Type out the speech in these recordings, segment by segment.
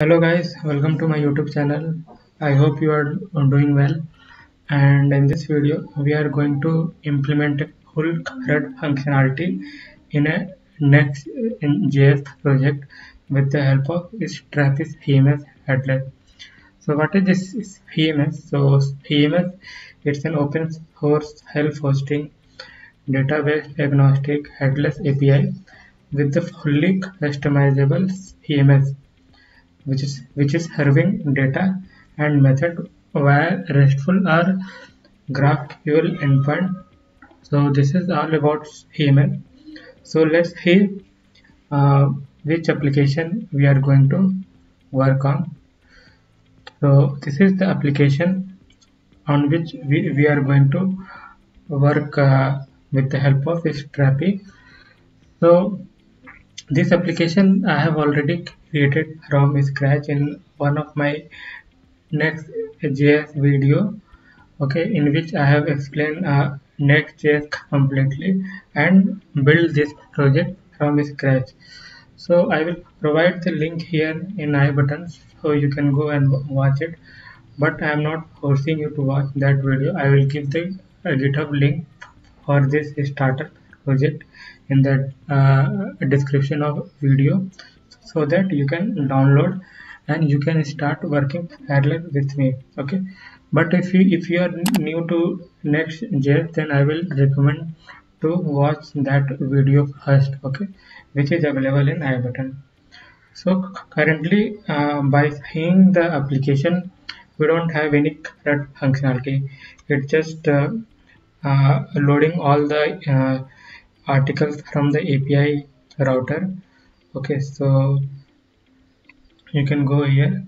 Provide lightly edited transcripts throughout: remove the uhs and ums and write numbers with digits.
Hello guys, welcome to my YouTube channel. I hope you are doing well. And in this video, we are going to implement a full CRUD functionality in a next in JS project with the help of Strapi CMS headlet. So what is this CMS? So CMS, it's an open source self-hosting database agnostic headless API with the fully customizable CMS which is serving data and method via RESTful or GraphQL endpoint. So this is all about HTML. So let's see which application we are going to work on. So this is the application on which we are going to work with the help of Strapi. So this application I have already created from scratch in one of my Next.js video, okay, in which I have explained Next.js completely and build this project from scratch. So I will provide the link here in I buttons so you can go and watch it. But I am not forcing you to watch that video. I will give the GitHub link for this starter project in the description of video so that you can download and you can start working parallel with me, okay. But if you are new to Next.js, then I will recommend to watch that video first, okay, which is available in I button. So currently, by seeing the application, we don't have any CRUD functionality. It's just loading all the articles from the API router. Okay, so you can go here.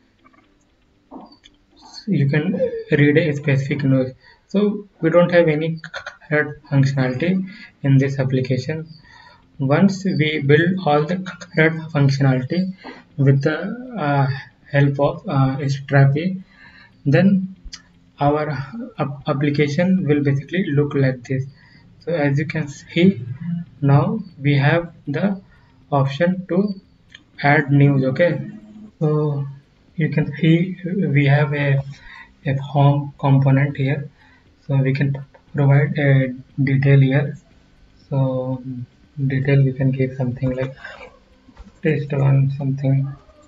You can read a specific news. So we don't have any CRUD functionality in this application. Once we build all the CRUD functionality with the help of Strapi, then our application will basically look like this. So as you can see, now we have the option to add news, okay. So you can see we have a home component here, so we can provide a detail here. So detail we can give something like test one something,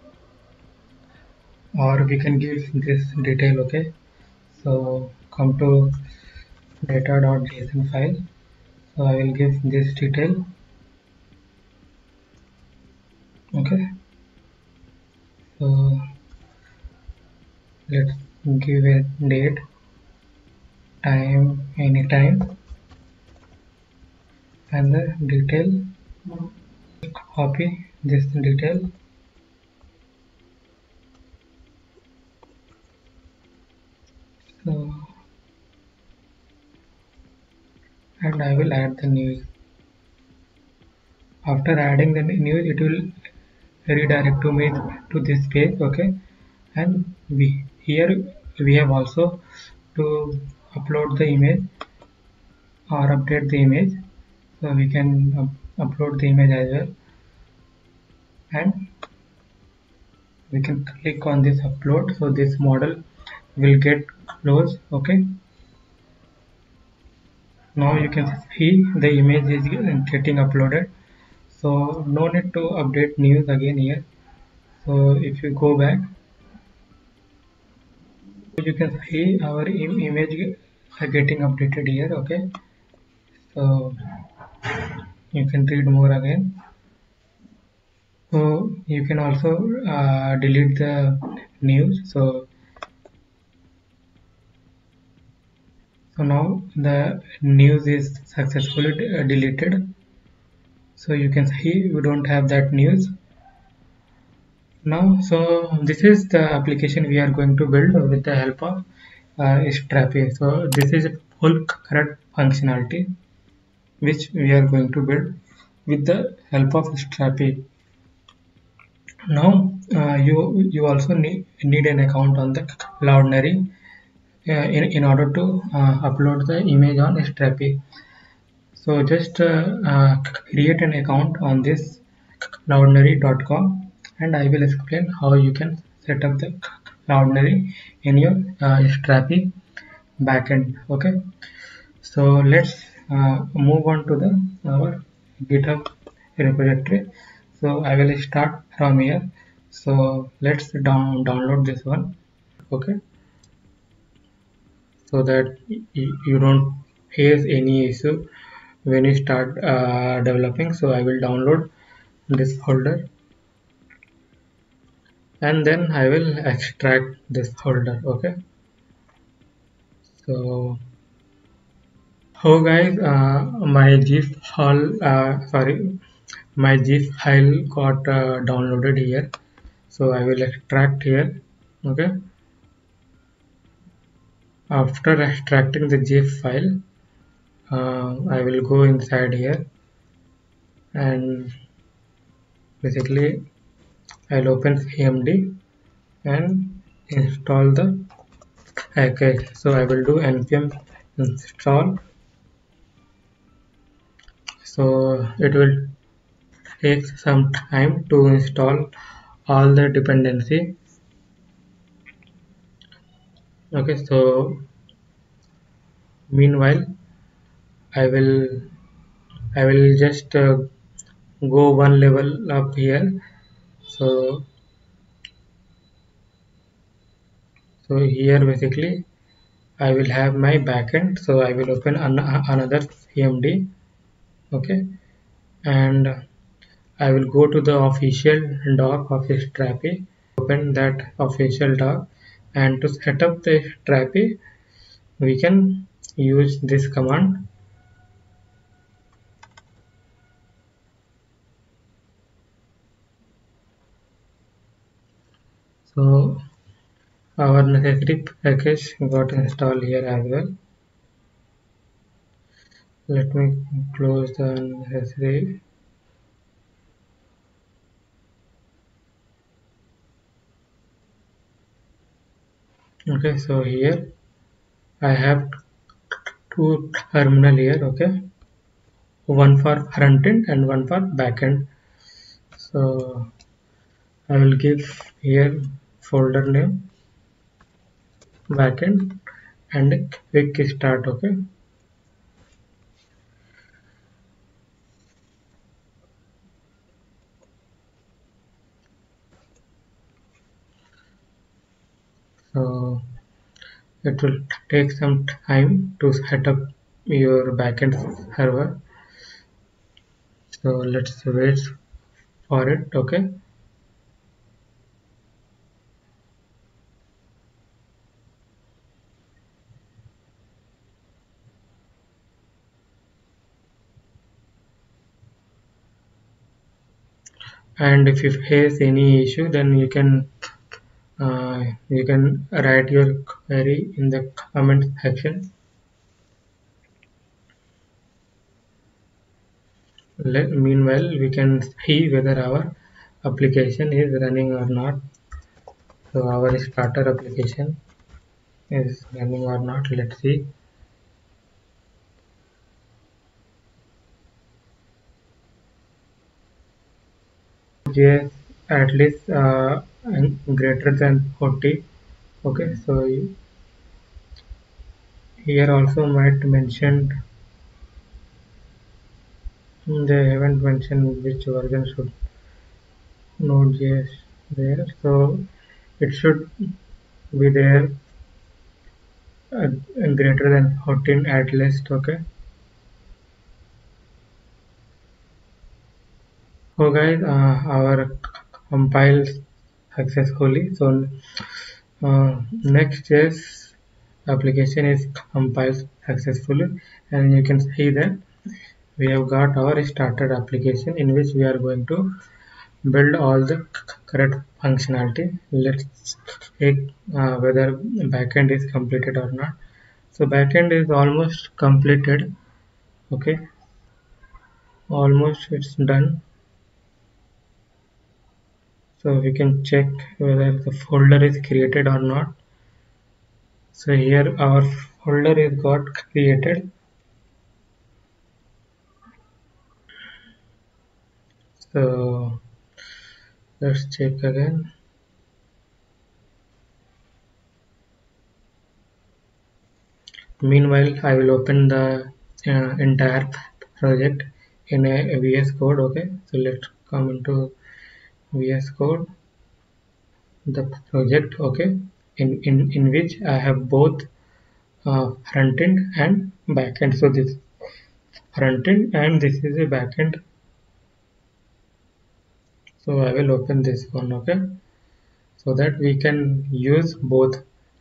or we can give this detail, okay. So come to data.json file. So I will give this detail, okay. So let's give a date, time, anytime, and the detail. Copy this detail. So and I will add the news. After adding the news, it will redirect to me to this page, okay. And here we have also to upload the image or update the image. So we can upload the image as well, and we can click on this upload. So this model will get closed, okay. Now you can see the image is getting uploaded, so no need to update news again here. So if you go back, you can see our image getting updated here, okay. So you can read more again. So you can also delete the news. So now the news is successfully deleted. So you can see we don't have that news now. So this is the application we are going to build with the help of Strapi. So this is a full CRUD functionality which we are going to build with the help of Strapi. Now you also need an account on the Cloudinary in order to upload the image on Strapi. So just create an account on this cloudinary.com and I will explain how you can set up the Cloudinary in your Strapi backend. Okay, so let's move on to the our GitHub repository. So I will start from here. So let's download this one. Okay, so that you don't face any issue when you start developing. So I will download this folder and then I will extract this folder. Okay, so guys, my zip file my zip file got downloaded here, so I will extract here. Okay, after extracting the zip file, I will go inside here and basically I'll open CMD and install the package. So I will do npm install. So it will take some time to install all the dependency. Okay, so meanwhile I will just go one level up here. So here basically I will have my backend. So I will open another CMD. Okay, and I will go to the official doc of Strapi. Open that official doc, and to set up the Strapi we can use this command. So our necessary package got installed here as well. Let me close the unnecessary. Okay, so here I have two terminal here. Okay, one for front end and one for back end. So I will give here folder name backend and quick start. Okay, so it will take some time to set up your backend server. So let's wait for it. Okay, and if you face any issue, then you can write your query in the comment section. Meanwhile, we can see whether our application is running or not. So our starter application is running or not. Let's see. JS at least greater than 40. Okay, so here also might mention, they haven't mentioned which version should Node.js there. So it should be there greater than 14 at least. Okay, so guys, our compiled successfully. So Next.js application is compiled successfully, and you can see that we have got our starter application in which we are going to build all the correct functionality. Let's check whether backend is completed or not. So backend is almost completed. Okay, almost it's done. So we can check whether the folder is created or not. So here our folder is got created. So Let's check again. Meanwhile, I will open the entire project in a VS Code. Okay, so let's come into VS Code, the project. Okay, in which I have both front end and back end. So this front end and this is a back end. So I will open this one. Okay, so that we can use both.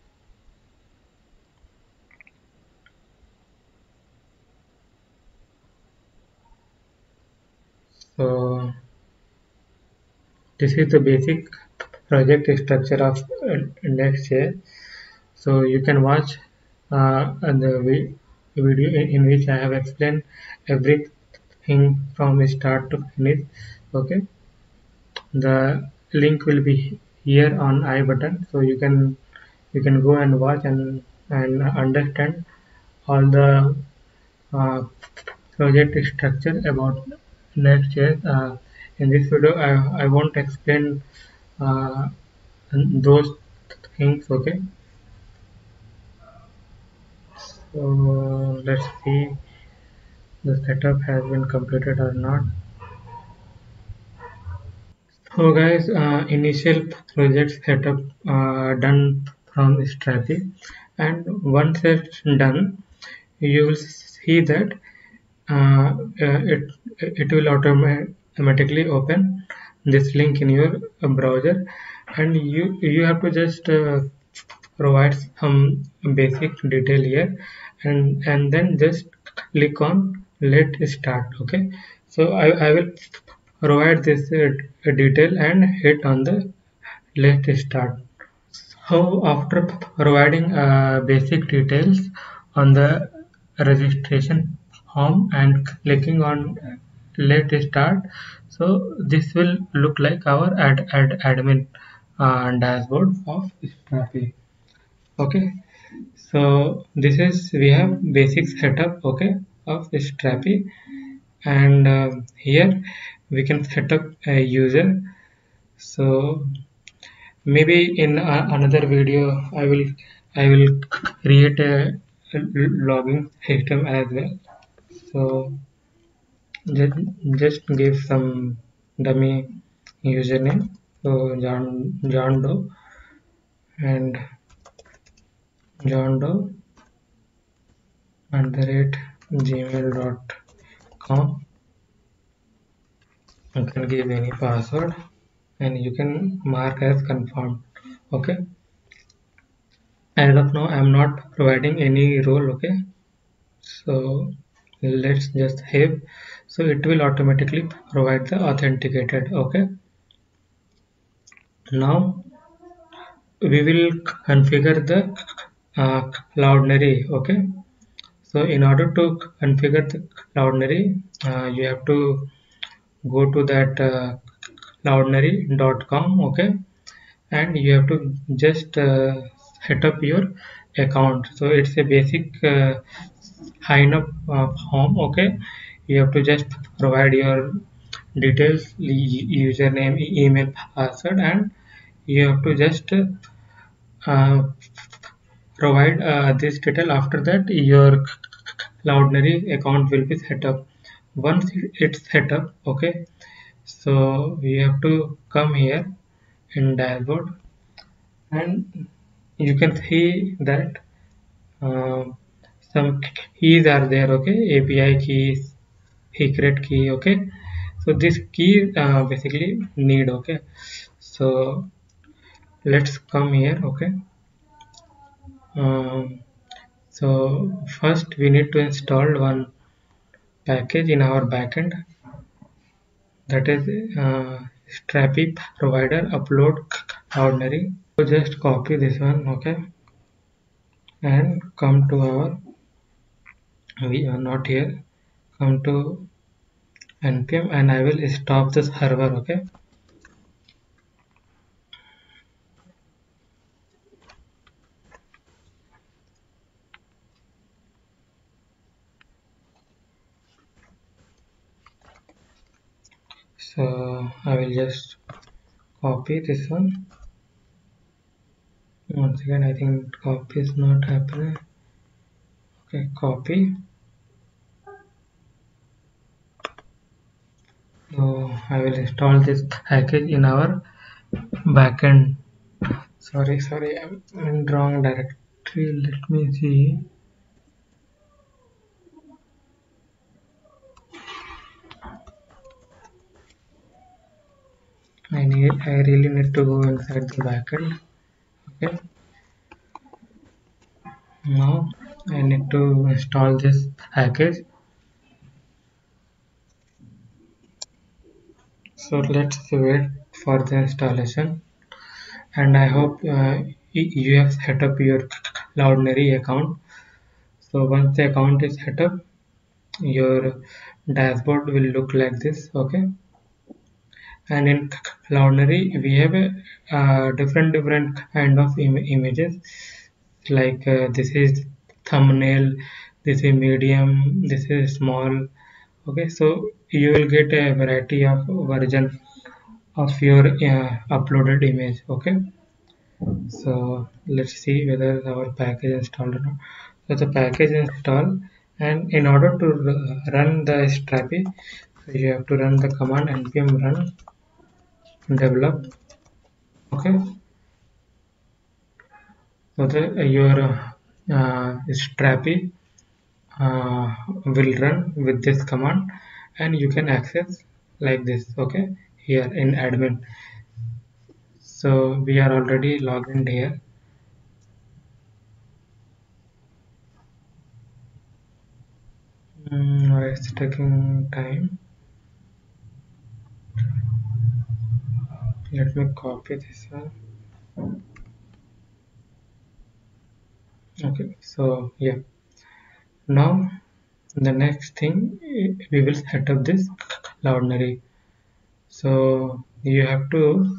So this is the basic project structure of Next.js. So you can watch the video in which I have explained everything from start to finish. Okay, the link will be here on I button, so you can go and watch and understand all the uh, project structure about Next.js. In this video, I won't explain uh, those things. Okay, so let's see the setup has been completed or not. So guys, initial project setup done from Strapi, and once it's done, you will see that it will automatically open this link in your browser, and you have to just provide some basic detail here, and then just click on let start. Okay, so I will provide this detail and hit on the let start. So after providing basic details on the registration form and clicking on let start, so this will look like our admin dashboard of Strapi. Okay, so this is we have basic setup, okay, of Strapi, and here we can set up a user. So maybe in another video I will create a logging system as well. So just, just give some dummy username. So John Doe and John Doe @gmail.com. You can give any password and you can mark as confirmed. Okay. As of now, I'm not providing any role. Okay. So let's just have, so it will automatically provide the authenticated. Okay, now we will configure the Cloudinary. Okay, so in order to configure the Cloudinary, you have to go to that cloudinary.com. Okay, and you have to just set up your account. So it's a basic sign up form. Okay, you have to just provide your details, username, email, password, and you have to just uh, provide this detail. After that, your Cloudinary account will be set up. Once it's set up, okay, so we have to come here in dashboard, and you can see that uh, some keys are there. Okay, API keys, secret key. Okay, so this key basically need. Okay, so let's come here. Okay, um, so first we need to install one package in our backend, that is Strapi provider upload ordinary. So just copy this one. Okay, and come to our, we are not here, come to npm, and I will stop the server. Okay, so I will just copy this one. Once again, I think copy is not happening. Okay, copy. So I will install this package in our backend. Sorry, I'm in wrong directory. Let me see. I really need to go inside the backend. Okay. Now I need to install this package. So let's wait for the installation. And I hope you have set up your Cloudinary account. So once the account is set up, your dashboard will look like this. Okay. And in Cloudinary, we have a different kind of images. Like this is thumbnail, this is medium, this is small. Okay, so you will get a variety of version of your uploaded image. Okay, so let's see whether our package is installed or not. So the package is installed, and in order to run the Strapi, so you have to run the command npm run develop. Okay, so your Strapi will run with this command, and you can access like this. Okay, here in admin. So we are already logged in here. It's taking time. Let me copy this one. Okay, so yeah, now the next thing, we will set up this Cloudinary. So you have to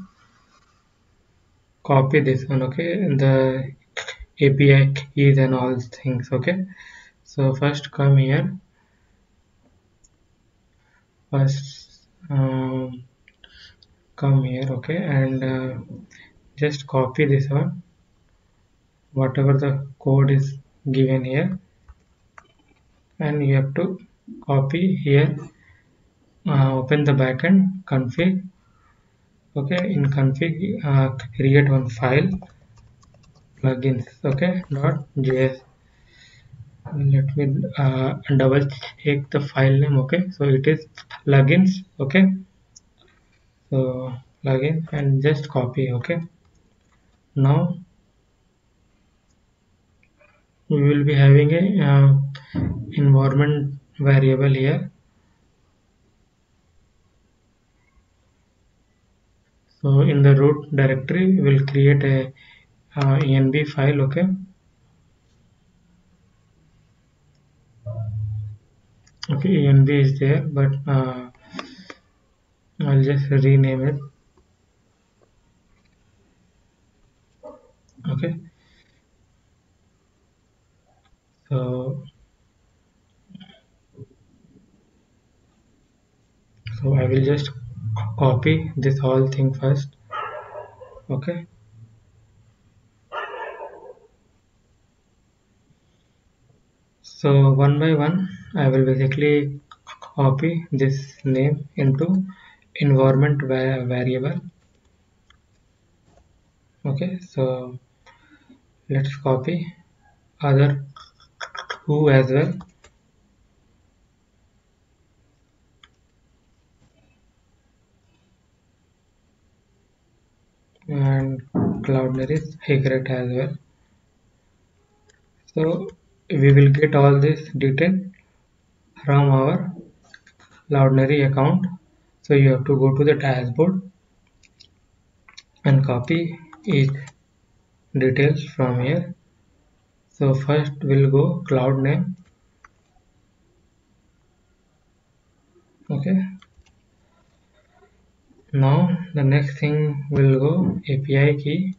copy this one. Okay, the API keys and all things. Okay, so first come here. First come here. Okay, and just copy this one, whatever the code is given here, and you have to copy here. Open the backend config. Okay, in config, create one file plugins. Okay, .js. Let me double check the file name. Okay, so it is plugins. Okay, so plugin, and just copy. Okay, now we will be having a environment variable here. So in the root directory, we will create a env file. Okay, env is there, but I'll just rename it. Okay, so I will just copy this whole thing first. Okay, so one by one I will basically copy this name into environment variable. Okay, so let's copy other two as well. And Cloudinary secret as well. So we will get all this detail from our Cloudinary account. So you have to go to the dashboard and copy each details from here. So first we'll go cloud name. Okay. Now the next thing will go API key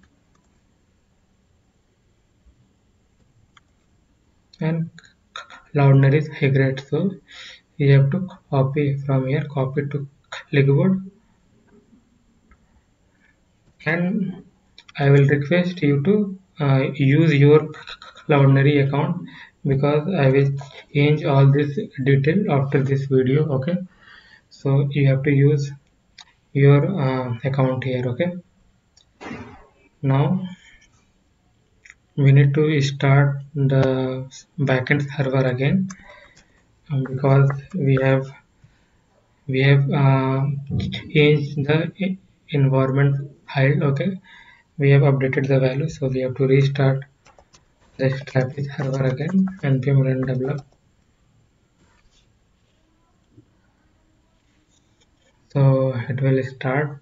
and Cloudinary secret. So you have to copy from here, copy to clipboard. and I will request you to use your Cloudinary account, because I will change all this detail after this video. Okay, so you have to use your account here. Okay, now we need to start the backend server again, because we have changed the environment file. Okay, we have updated the value, so we have to restart the Strapi server again. Npm run develop. So it will start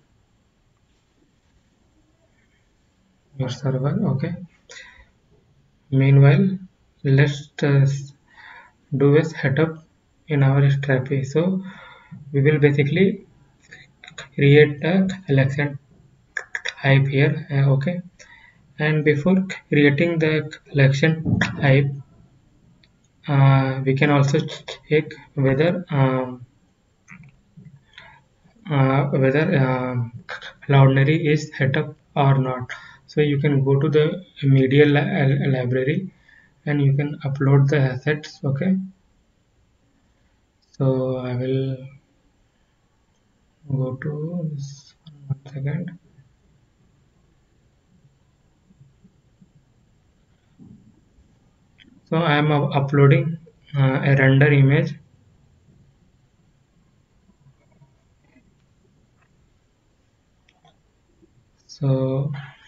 your server. Okay, meanwhile let's do a setup in our Strapi. So we will basically create a collection type here. Okay, and before creating the collection type, we can also check whether Cloudinary is set up or not. So you can go to the media library and you can upload the assets. Okay, so I will go to this one second. So I am uploading a render image. So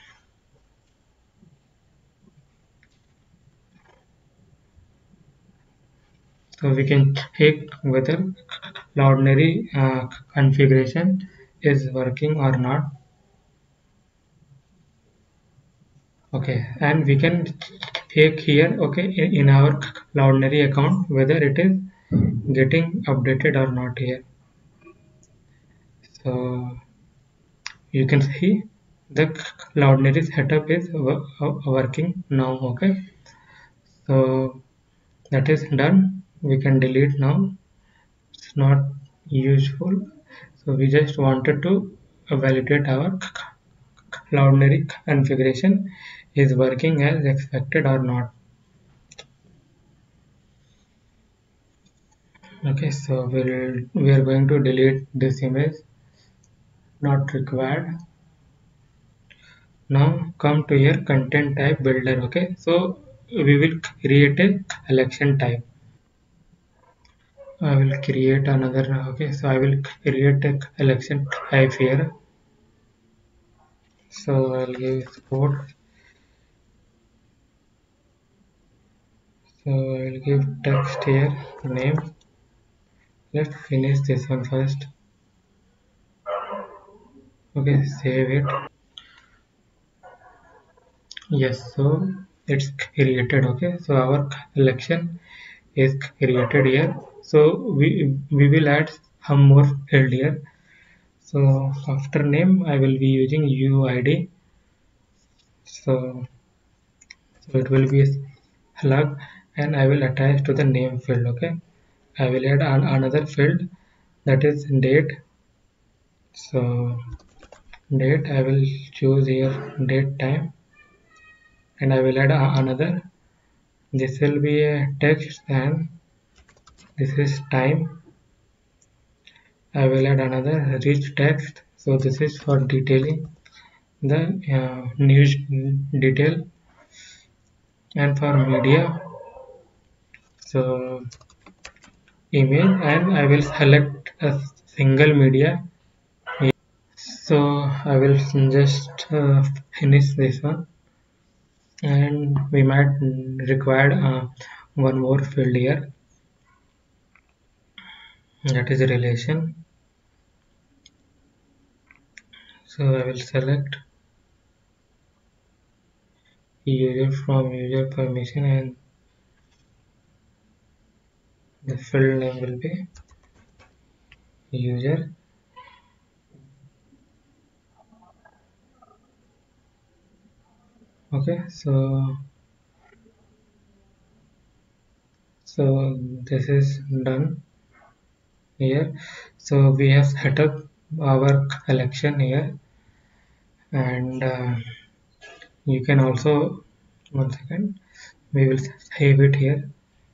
we can check whether Cloudinary configuration is working or not. Okay, and we can check here. Okay, in our Cloudinary account whether it is getting updated or not here. So you can see the Cloudinary setup is working now. Okay, so that is done. We can delete now. It's not useful. So we just wanted to validate our Cloudinary configuration is working as expected or not. Okay, so we are going to delete this image, not required. Now come to your content type builder. Okay, so we will create a collection type. I will create another. Okay, so I will create a collection type here. So I'll give sport. So I'll give text here, name. Let's finish this one first. Okay, save it. Yes, so it's created. Okay, so our collection is created here. So we will add some more field here. So after name I will be using UID. So it will be a slug, and I will attach to the name field. Okay, I will add another field, that is date. So date, I will choose here date time, and I will add another. This will be a text, and this is time. I will add another rich text. So this is for detailing the news detail, and for media, so image, and I will select a single media. So I will just finish this one, and we might require one more field here, that is relation. So I will select user from user permission, and the field name will be user. Okay, so this is done here. So we have set up our collection here, and you can also, one second, we will save it here.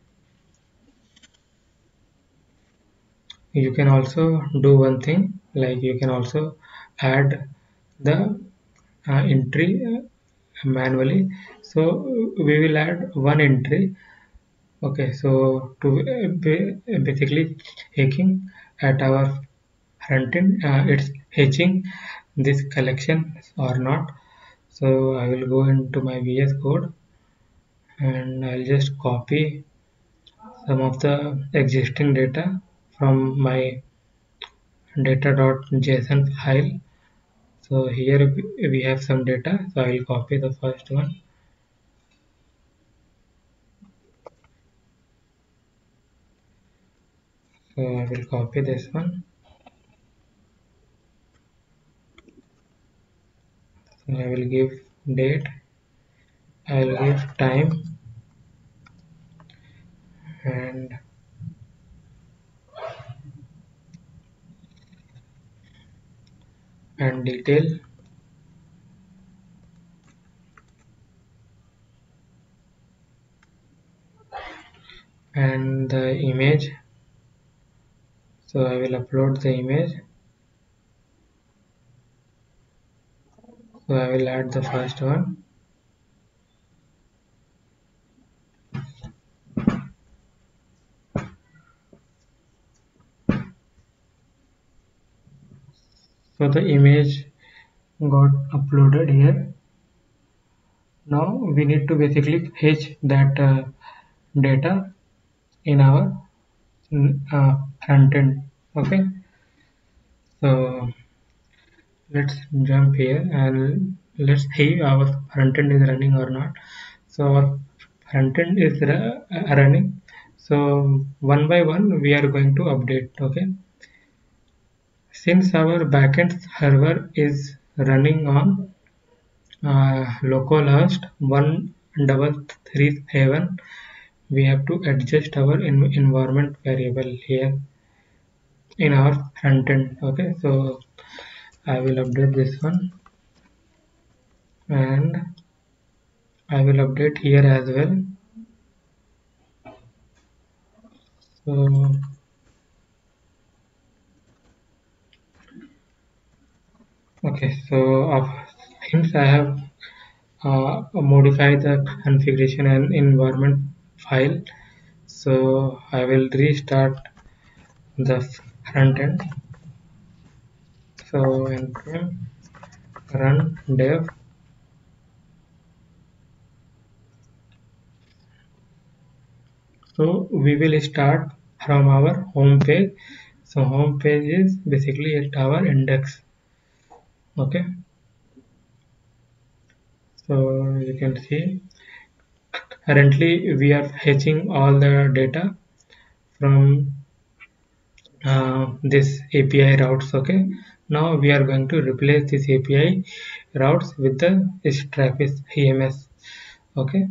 You can also do one thing, like you can also add the entry manually. So we will add one entry. Okay, so to basically checking at our front end, it's fetching this collection or not. So I will go into my VS Code and I'll just copy some of the existing data from my data.json file. So here we have some data, so I will copy the first one. So I will copy this one. So I will give date, I will give time, and detail, and the image. So I will upload the image. So I will add the first one. So the image got uploaded here. Now we need to basically fetch that data in our front end. Okay, so let's jump here and let's see our front end is running or not. So our front end is running. So one by one we are going to update. Okay, since our backend server is running on localhost 1337, we have to adjust our environment variable here in our front end. Okay, so I will update this one and I will update here as well. So okay, so since I have modified the configuration and environment file, so I will restart the front end. So npm run dev. So we will start from our home page. So home page is basically at our index. Okay, so you can see currently we are fetching all the data from this API routes. Okay, now we are going to replace this API routes with the Strapi EMS. Okay,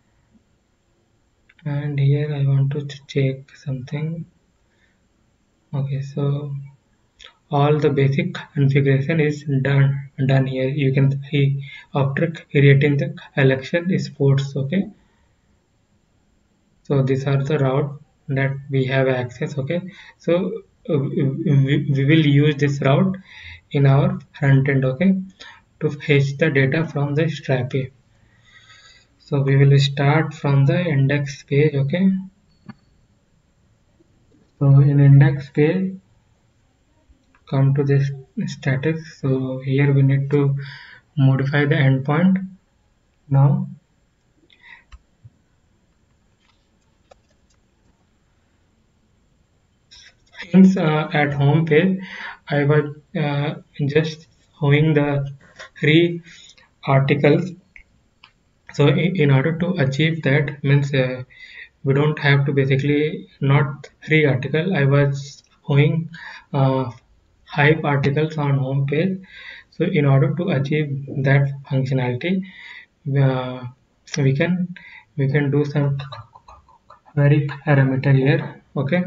and here I want to check something. Okay, so all the basic configuration is done here. You can see after creating the collection sports. Okay, so these are the route that we have access. Okay, so we will use this route in our front end. Okay, to fetch the data from the Strapi. So we will start from the index page. Okay, so in index page, come to this static. So here we need to modify the endpoint. Now since at home page I was just showing the three articles. So in order to achieve that means we don't have to basically not three article. I was showing uh, 5 articles on home page. So in order to achieve that functionality, uh, we can do some query parameter here. Okay,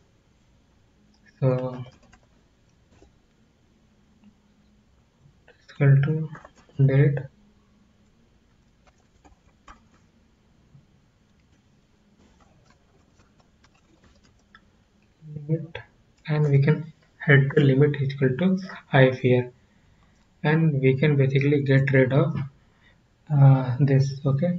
so equal to date limit, and we can head the limit is equal to if here, and we can basically get rid of this. Okay,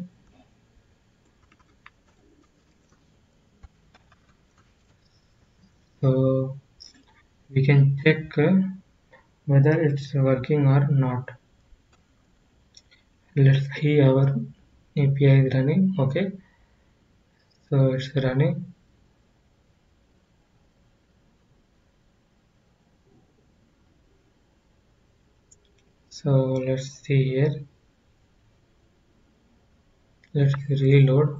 so we can check whether it's working or not. Let's see our API is running. Okay, so it's running. So let's see here. Let's reload.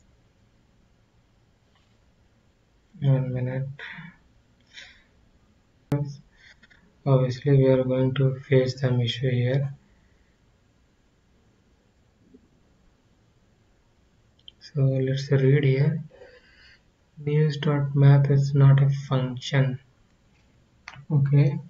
1 minute. Obviously, we are going to face some issue here. So let's read here. News.map is not a function. Okay.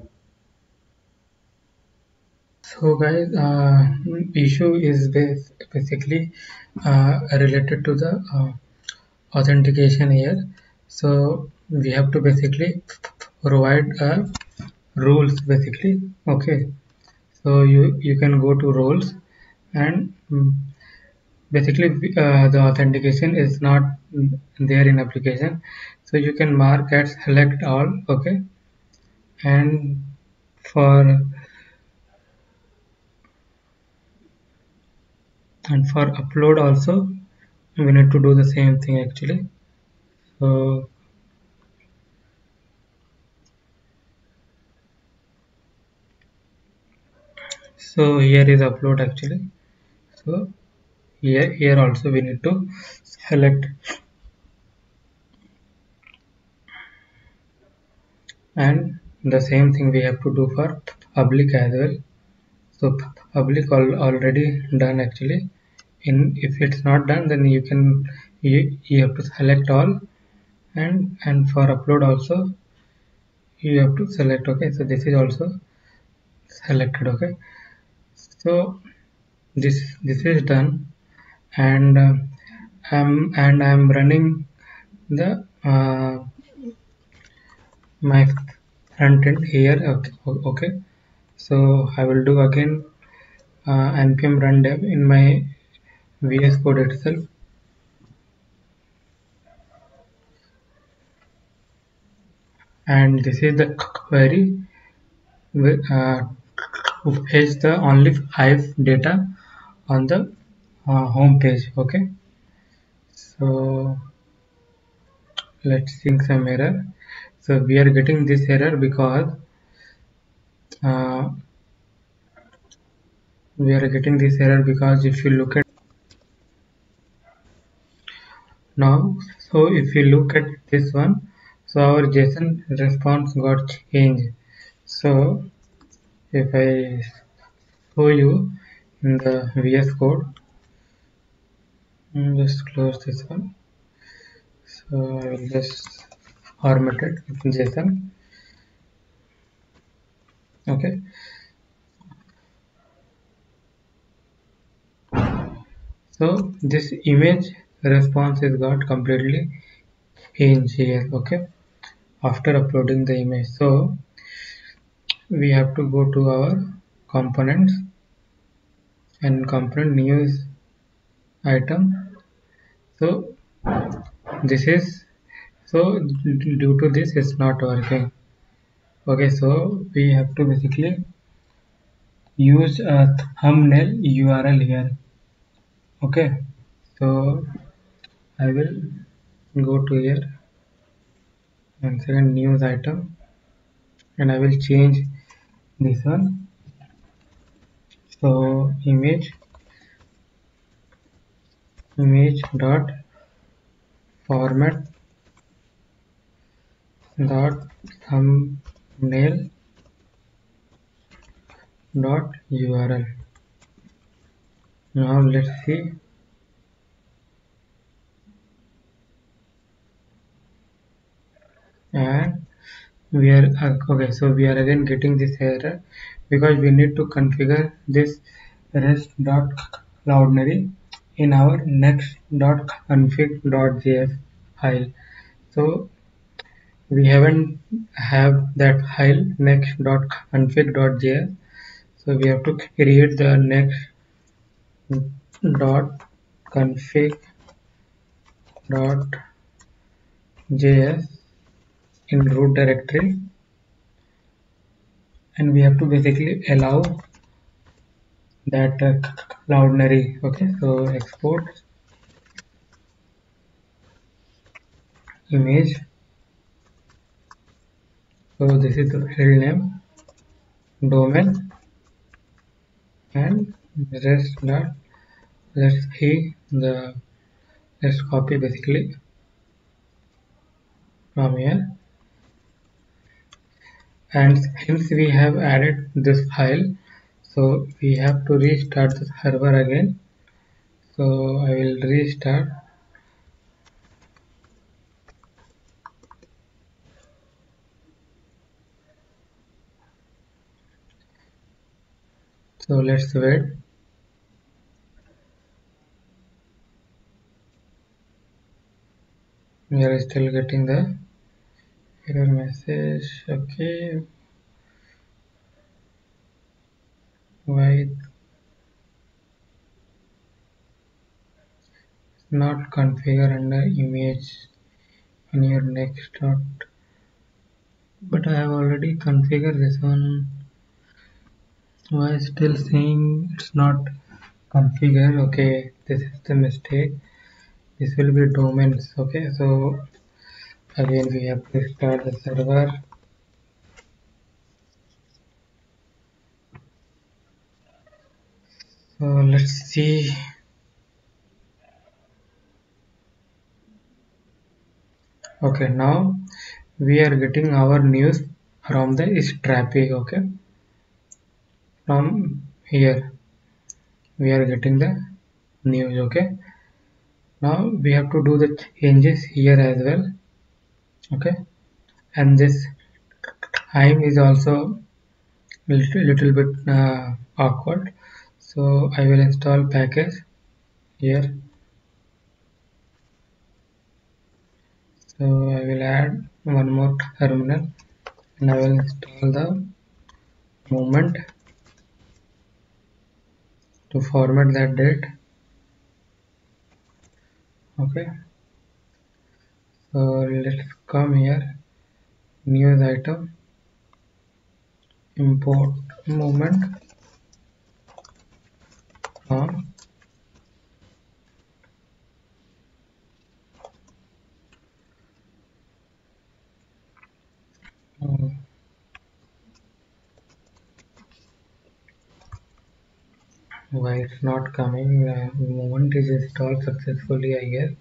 So guys, issue is basically related to the authentication here. So we have to basically provide rules basically. Okay. So you can go to roles, and basically the authentication is not there in application, so you can mark as select all. Okay, and for upload also we need to do the same thing actually. So here is upload actually. So here also we need to select, and the same thing we have to do for public as well. So public already done actually. In if it's not done, then you have to select all, and for upload also you have to select. Okay, so this is also selected. Okay, so this is done, and I'm running the my front end here. Okay, okay, so I will do again npm run dev in my VS Code itself. And this is the query to fetch the only 5 data on the home page. Okay, so let's see some error. So we are getting this error because uh, if you look at now, so if you look at this one, so our JSON response got changed. So if I show you in the VS Code, just close this one. So I will just format it with JSON. Okay, so this image response is got completely changed here. Okay, after uploading the image, so we have to go to our components and component news item. So this is, so due to this it's not working. Okay, so we have to basically use a thumbnail URL here. Okay, so I will go to here and second news item, and I will change this one. So image dot format dot thumbnail dot URL. Now let's see. And we are okay, so we are again getting this error because we need to configure this rest.cloudinary in our next.config.js file. So we haven't have that file next.config.js, so we have to create the next.config.js in root directory, and we have to basically allow that cloudinary. Okay, so export image. So this is the file name, domain, and rest dot. Let's see the let's copy basically from here, and since we have added this file, so we have to restart the server again. So I will restart. So let's wait. We are still getting the error message. Okay, why not configure under image in your next dot? But I have already configured this one. Why still saying it's not configured? Okay, this is the mistake. This will be domains. Okay, so again we have to start the server. So let's see. Okay, now we are getting our news from the traffic. Okay, from here we are getting the news. Okay, now we have to do the changes here as well. Okay, and this time is also little bit awkward, so I will install package here. So I will add one more terminal, and I will install the movement to format that date. Okay, so let's come here, news item, import movement from uh, why it's not coming. Movement is installed successfully, I guess.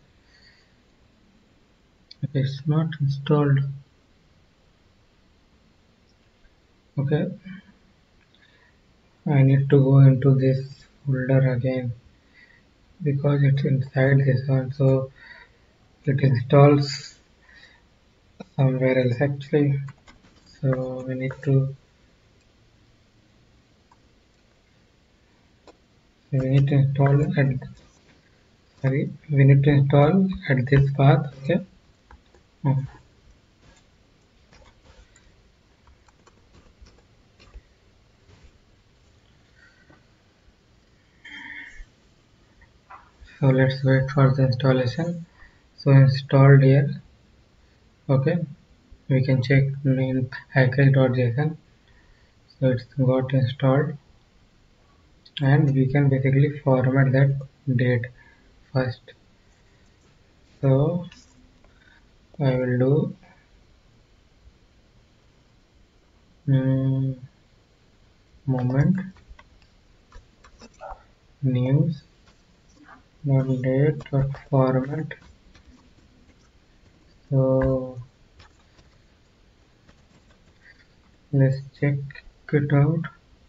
It's not installed. Okay, I need to go into this folder again because it's inside this one, so it installs somewhere else actually. So we need to install at we need to install at this path. Okay. Hmm. So let's wait for the installation. So installed here. Okay, we can check in package.json. So it's got installed, and we can basically format that date first. So I will do moment news date format. So let's check it out.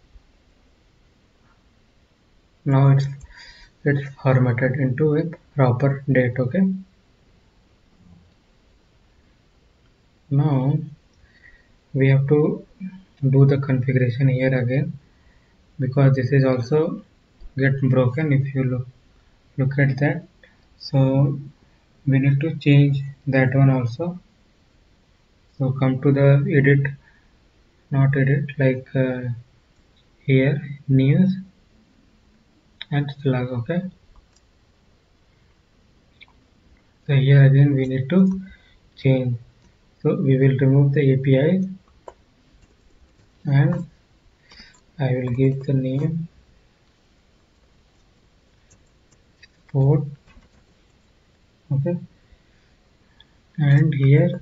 Now it's formatted into a proper date. Okay, now we have to do the configuration here again, because this is also get broken if you look at that. So we need to change that one also. So come to the edit, not edit, like here news and slug. Okay, so here again we need to change. So we will remove the API and I will give the name port. Okay, and here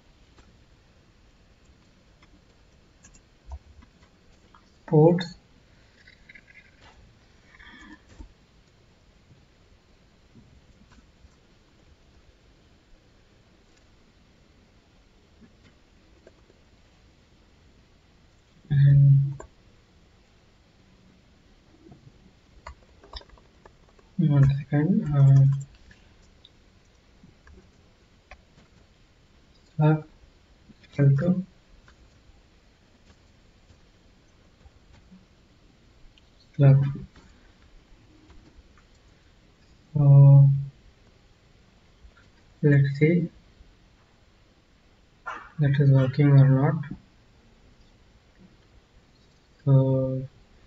ports, and one second, slug equal to slug. So let's see that is working or not. So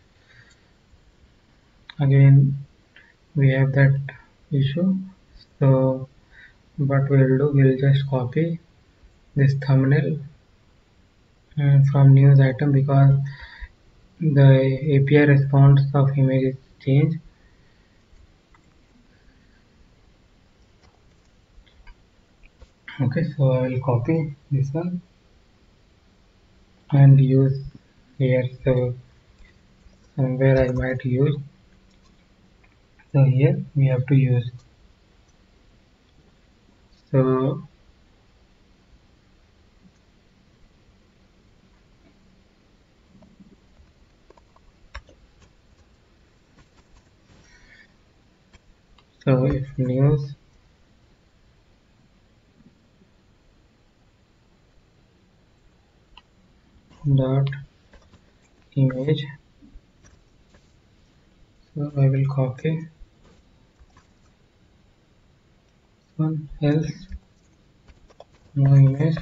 again we have that issue. So what we'll do, we'll just copy this thumbnail from news item, because the API response of image is changed. Okay, so I will copy this one and use here. So somewhere I might use, so here we have to use. So if news dot image, so I will copy one, else no image.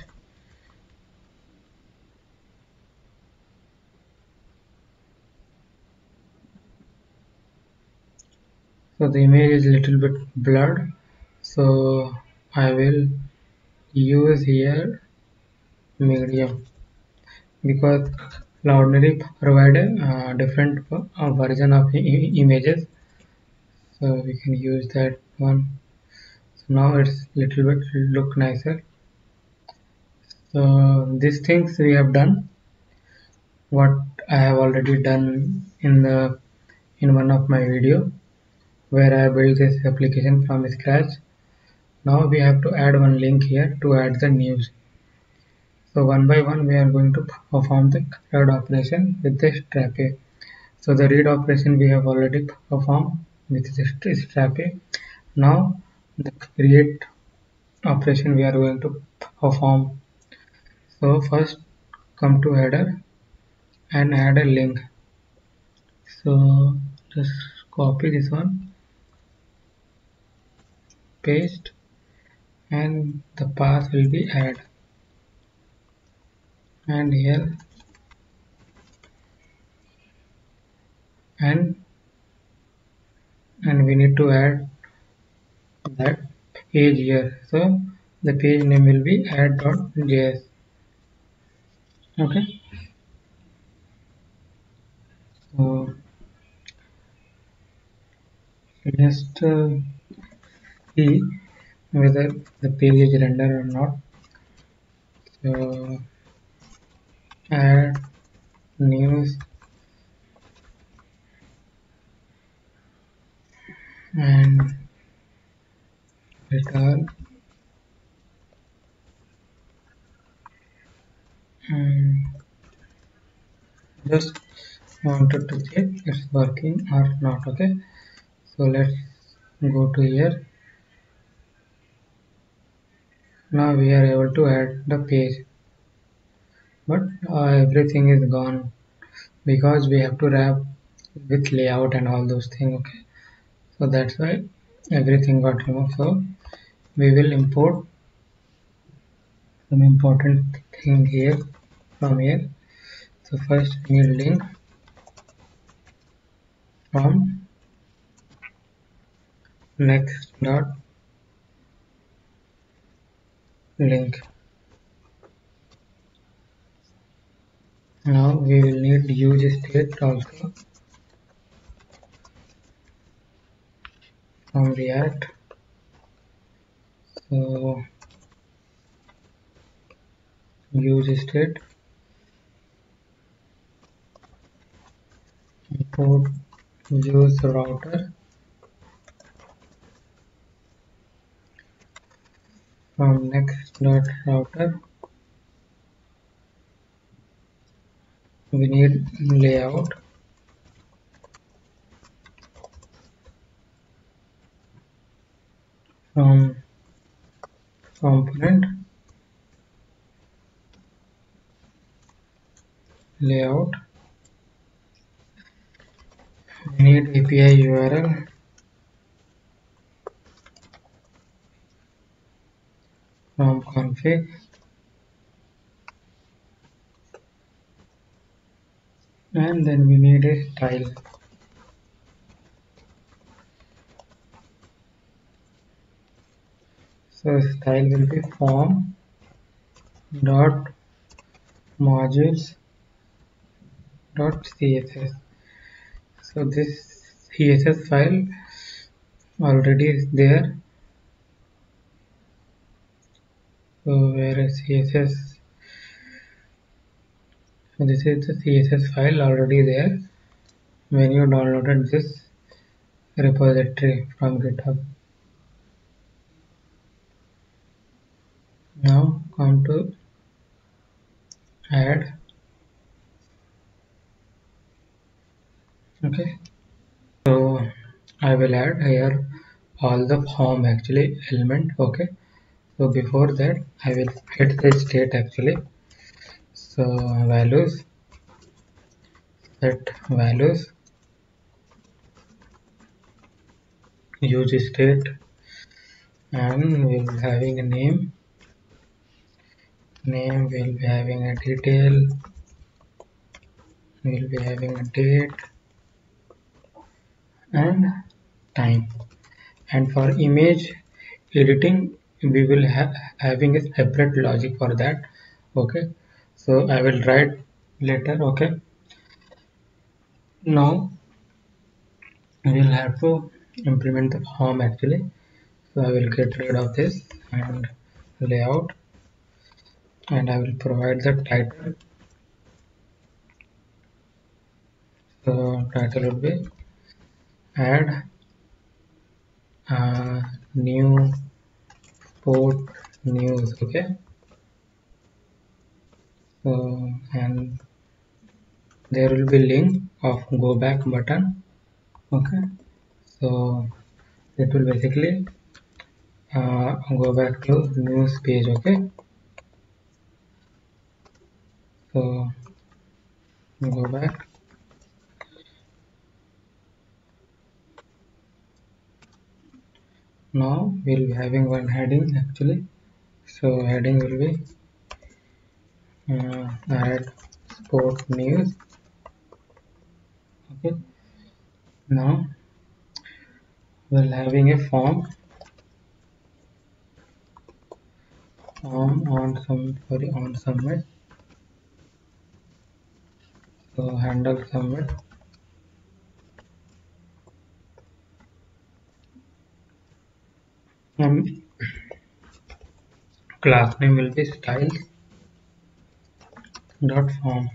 So the image is little bit blurred, so I will use here medium, because Cloudinary provide a different version of images, so we can use that one. So now it's little bit look nicer. So these things we have done what I have already done in one of my video, where I built this application from scratch. Now we have to add one link here to add the news. So one by one we are going to perform the read operation with the strap A. So the read operation we have already performed with the strap A. Now the create operation we are going to perform. So first come to header and add a link. So just copy this one, paste, and the path will be add, and here, and we need to add that page here. So the page name will be add.js. Okay, so just see whether the page is rendered or not. So add news and return, and just wanted to check it's working or not. Okay, so let's go to here. Now we are able to add the page. but everything is gone because we have to wrap with layout and all those things. Okay, so that's why everything got removed. So we will import some important thing here from here. So first we need link from next dot link. Now we will need use state also from React. So use state import use router from next dot router. We need layout from component layout. We need API URL from config, and then we need a style. So style will be form dot modules dot css. So this css file already is there. So where is css? So this is the css file already there when you downloaded this repository from GitHub. Now come to add. Okay, so I will add here all the form actually element. Okay, so before that I will hit the state actually. So values, set values, use state, and we will be having a name will be having a detail, we will be having a date and time. And for image editing we will having a separate logic for that. Okay, so I will write later. Okay, now we will have to implement the form actually. So I will get rid of this and layout, and I will provide the title. So title would be add new sport news. Okay, so and there will be link of go back button. Okay, so it will basically go back to news page. Okay, so go back. Now we'll be having one heading actually. So heading will be add sport news. Okay, now we're having a form on submit. So handle submit, and class name will be styles dot form.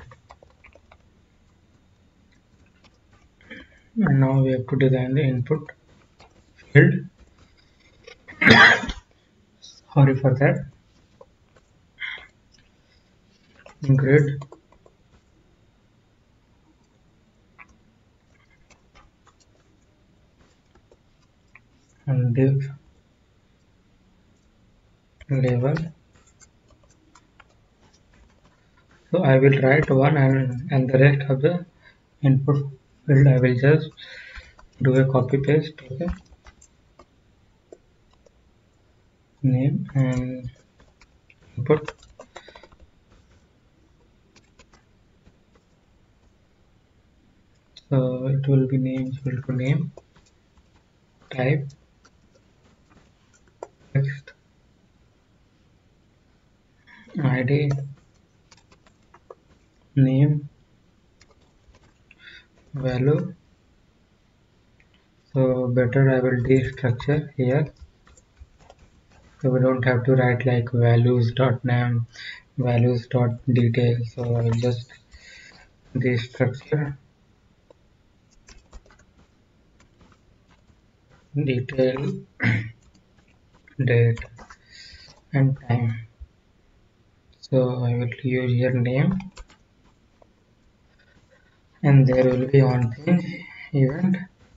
And now we have to design the input field. Sorry for that. Grid and div level So I will write one, and the rest of the input field I will just do a copy paste. Okay, name and input. So it will be name equal to name, type text, id, name, value. So better I will destructure here, so we don't have to write like values.name, values.detail. So I will just destructure detail, date and time. So I will use here name, and there will be on change event.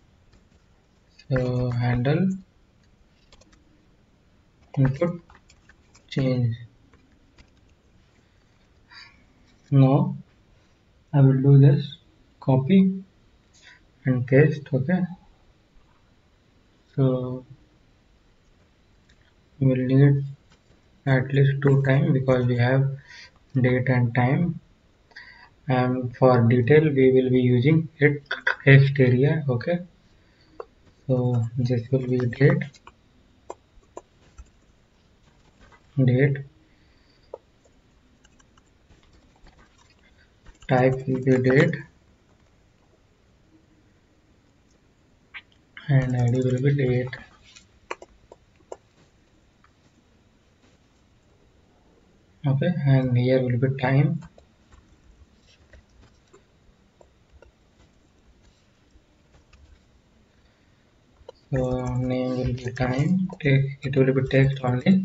So handle input change. Now I will do this copy and paste. Okay, so we will need at least 2 times because we have date and time, and for detail we will be using it text area. Okay, so this will be date, type will be date, and id will be date. Okay, and here will be time. So name will be time, it will be text only.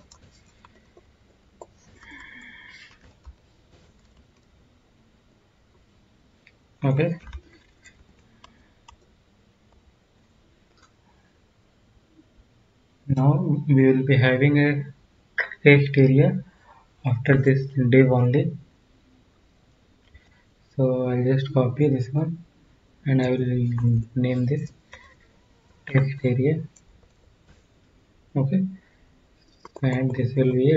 Okay, now we will be having a text area after this div only. So I'll just copy this one and I will name this text area. Okay, and this will be a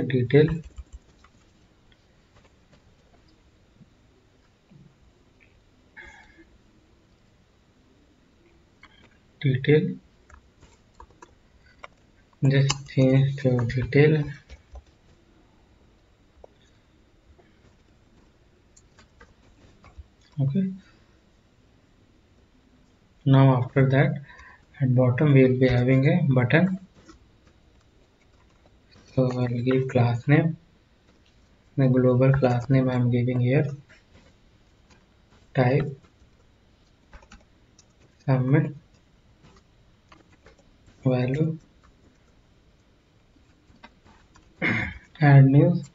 detail, just change to detail. Okay, now after that at bottom we will be having a button. So I'll give class name, the global class name I am giving here, type, submit, value, add news.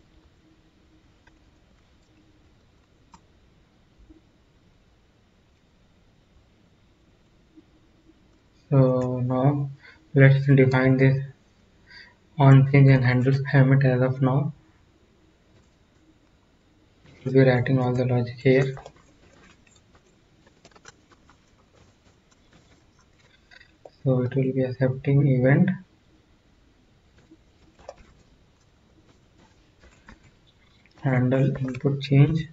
So now let's define this on change and handles payment. As of now we'll be writing all the logic here. So it will be accepting event, handle input change,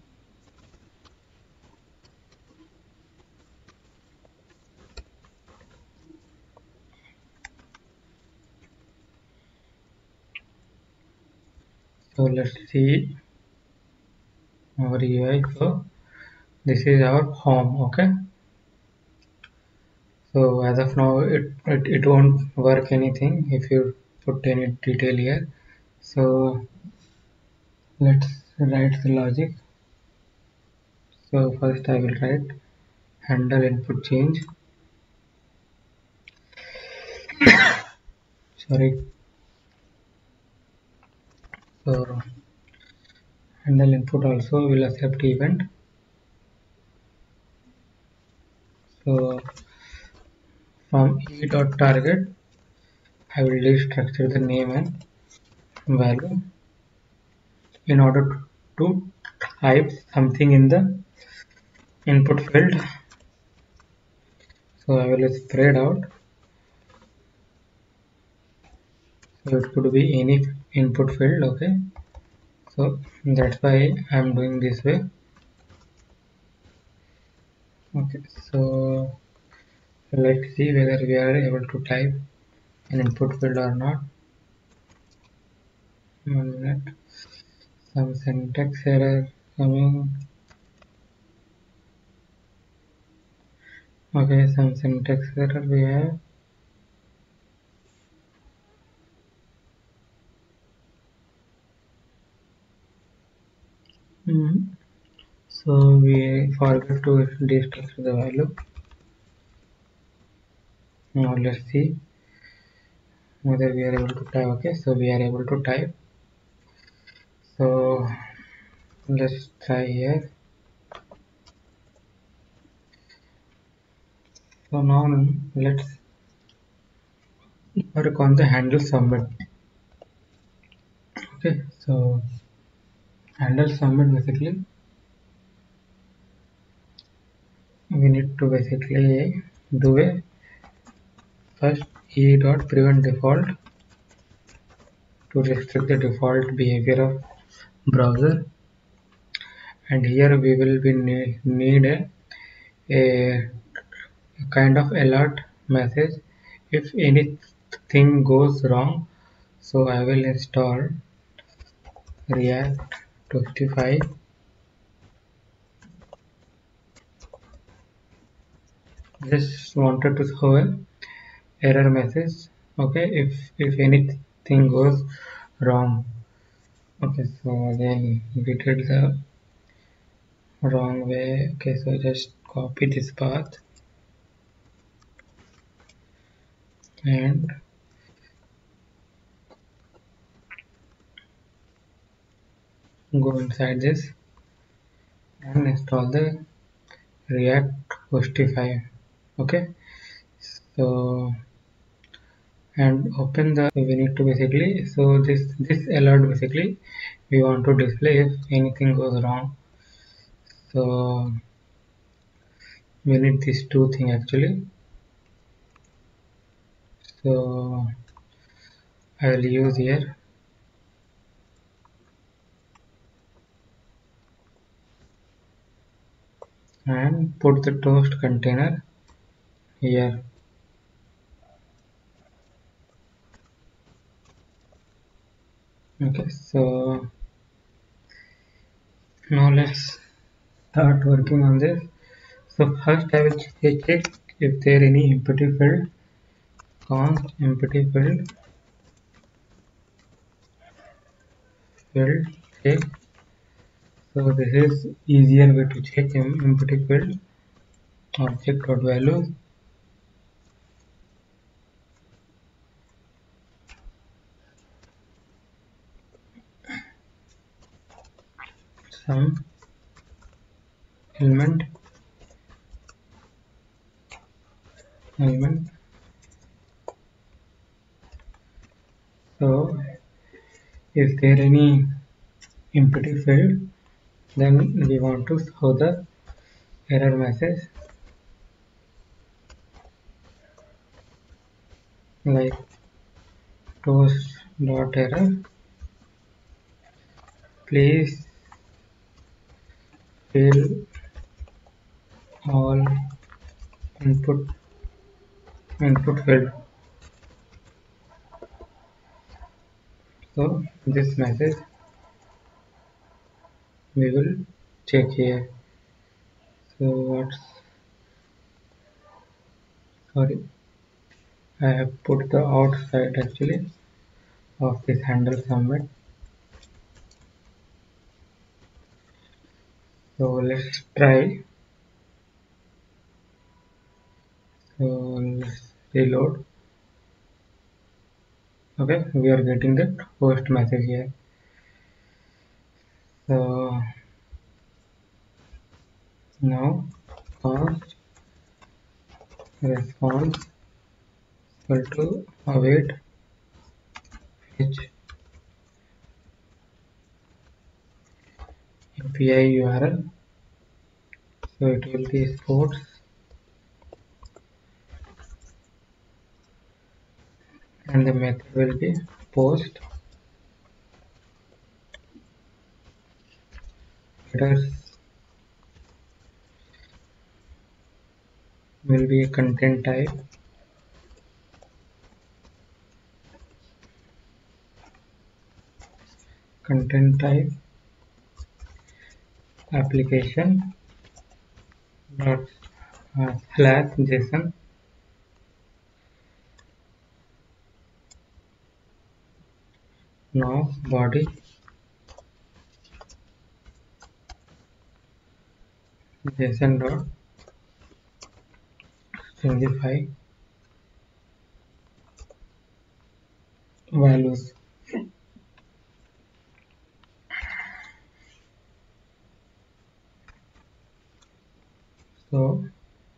so let's see our UI. So this is our home. Okay, so as of now it won't work anything if you put any detail here. So let's write the logic. So first I will write handle input change, sorry. So handle input also will accept event. So from e.target I will destructure the name and value in order to type something in the input field. So I will spread out. So it could be any input field. Okay, so that's why I'm doing this way. Okay, so let's see whether we are able to type an input field or not. 1 minute. Some syntax error coming. Okay, some syntax error we have. So we forgot to destructure the value. Now let's see whether we are able to type. Okay, so we are able to type. So let's try here. So now let's work on the handle submit. Okay, so handle submit basically we need to basically do a first e dot prevent default to restrict the default behavior of browser, and here we will be need a kind of alert message if anything goes wrong. So I will install React 25. Just wanted to show a error message. Okay, if anything goes wrong. Okay, so then we did the wrong way. Okay, so just copy this path and go inside this and install the React 25. Okay, so and open the, so we need to basically, so this alert basically we want to display if anything goes wrong. So we need these two things actually. So I will use here and put the toast container here. Okay, so now let's start working on this. So first I will check if there any empty field, const empty field check. So this is easier way to check empty field. Object.values, some element. So if there any empty field, then we want to show the error message like toast.error. Please fill all input field. So this message we will check here. So what's, sorry, I have put the outside actually of this handle submit. So let's try. So let's reload. Okay, we are getting the post message here. So now const response equal to await fetch API URL. So it will be sports and the method will be post. Headers will be a content type. Content type application dot slash JSON. Now body JSON dot stringify values. So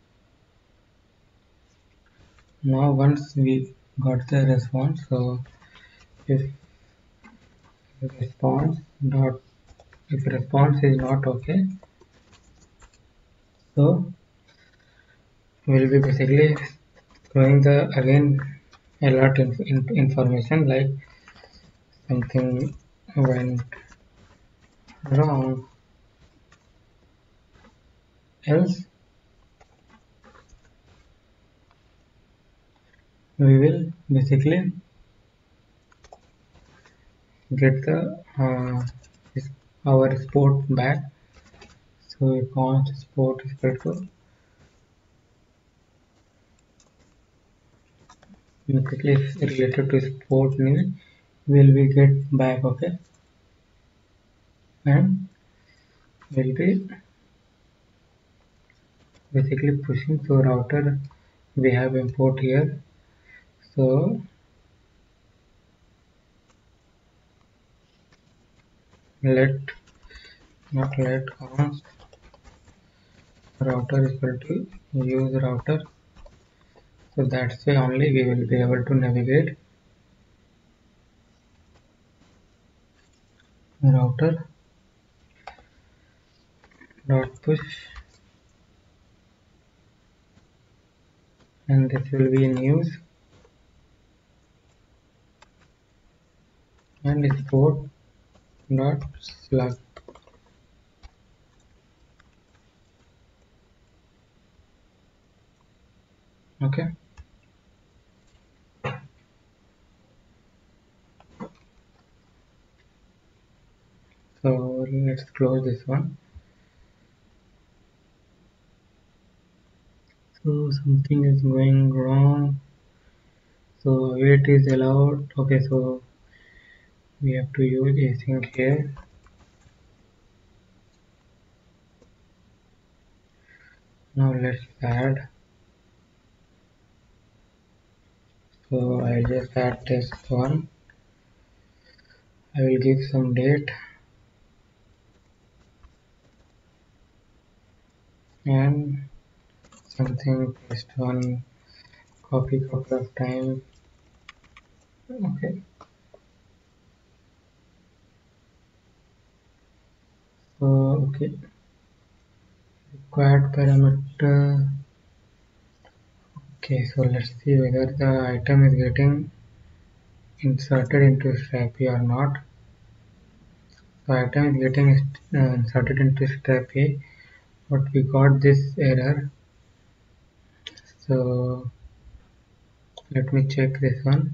now once we got the response, so if response dot if response is not okay, so we'll be basically throwing the again a lot of information like something went wrong, else we will basically get the our sport back. So we const sport is equal to basically related to sport name will be get back, okay, and will be basically pushing to router. We have import here, so let not let const router is equal to use router, so that's way only we will be able to navigate router dot push, and this will be news and sport dot slug. Okay, so let's close this one. So something is going wrong, so wait is allowed. Okay, so we have to use async here. Now let's add, so I'll just add test one. I will give some date and something test one, copy couple of times. Okay, so okay, required parameter. Okay, so let's see whether the item is getting inserted into Strapi or not. So item is getting inserted into Strapi, but we got this error. So let me check this one.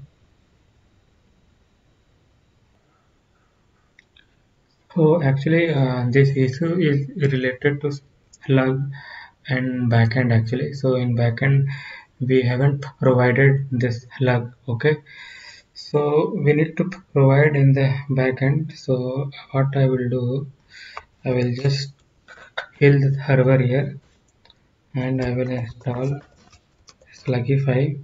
So actually this issue is related to slug and backend actually. So in backend we haven't provided this slug, okay. So we need to provide in the backend. So what I will do, I will just kill the server here and I will install Slugify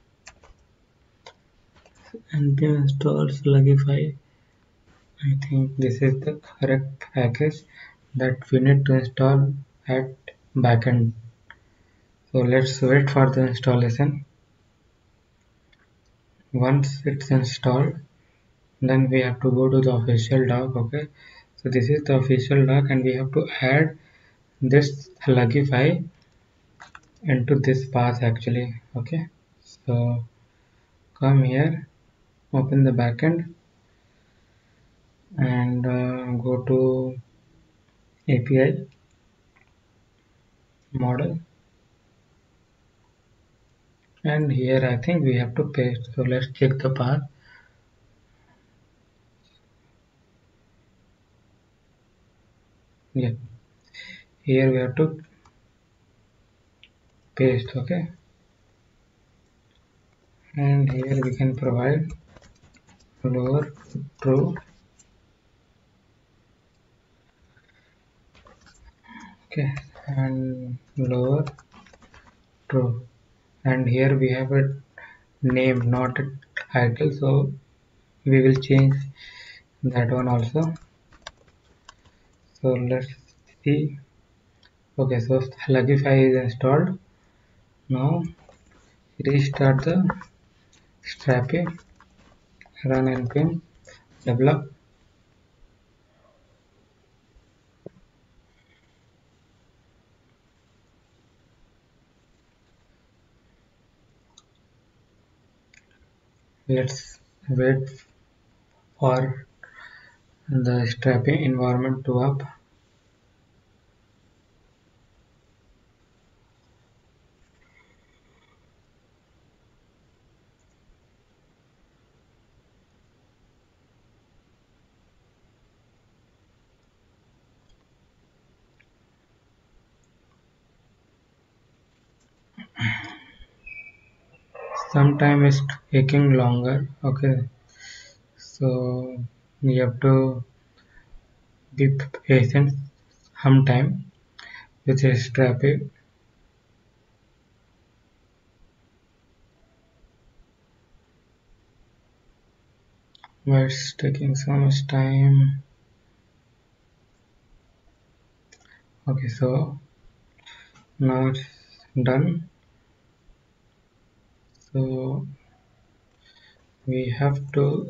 and then install Slugify. I think this is the correct package that we need to install at backend. So let's wait for the installation. Once it's installed, then we have to go to the official doc, okay. So this is the official doc, and we have to add this Huggify into this path actually. Okay, so come here, open the backend, and go to API model, and here I think we have to paste. So let's check the path. Yeah, here we have to paste. Okay, and here we can provide lower true. Okay, and lower true, and here we have a name, not a title, so we will change that one also. So let's see. Okay, so Huggify is installed. Now restart the Strapi, run npm develop. Let's wait for the Strapi environment to up. Sometimes it's taking longer. Okay, so we have to be patient sometime with Strapi. Why it's taking so much time? Okay, so now it's done. So we have to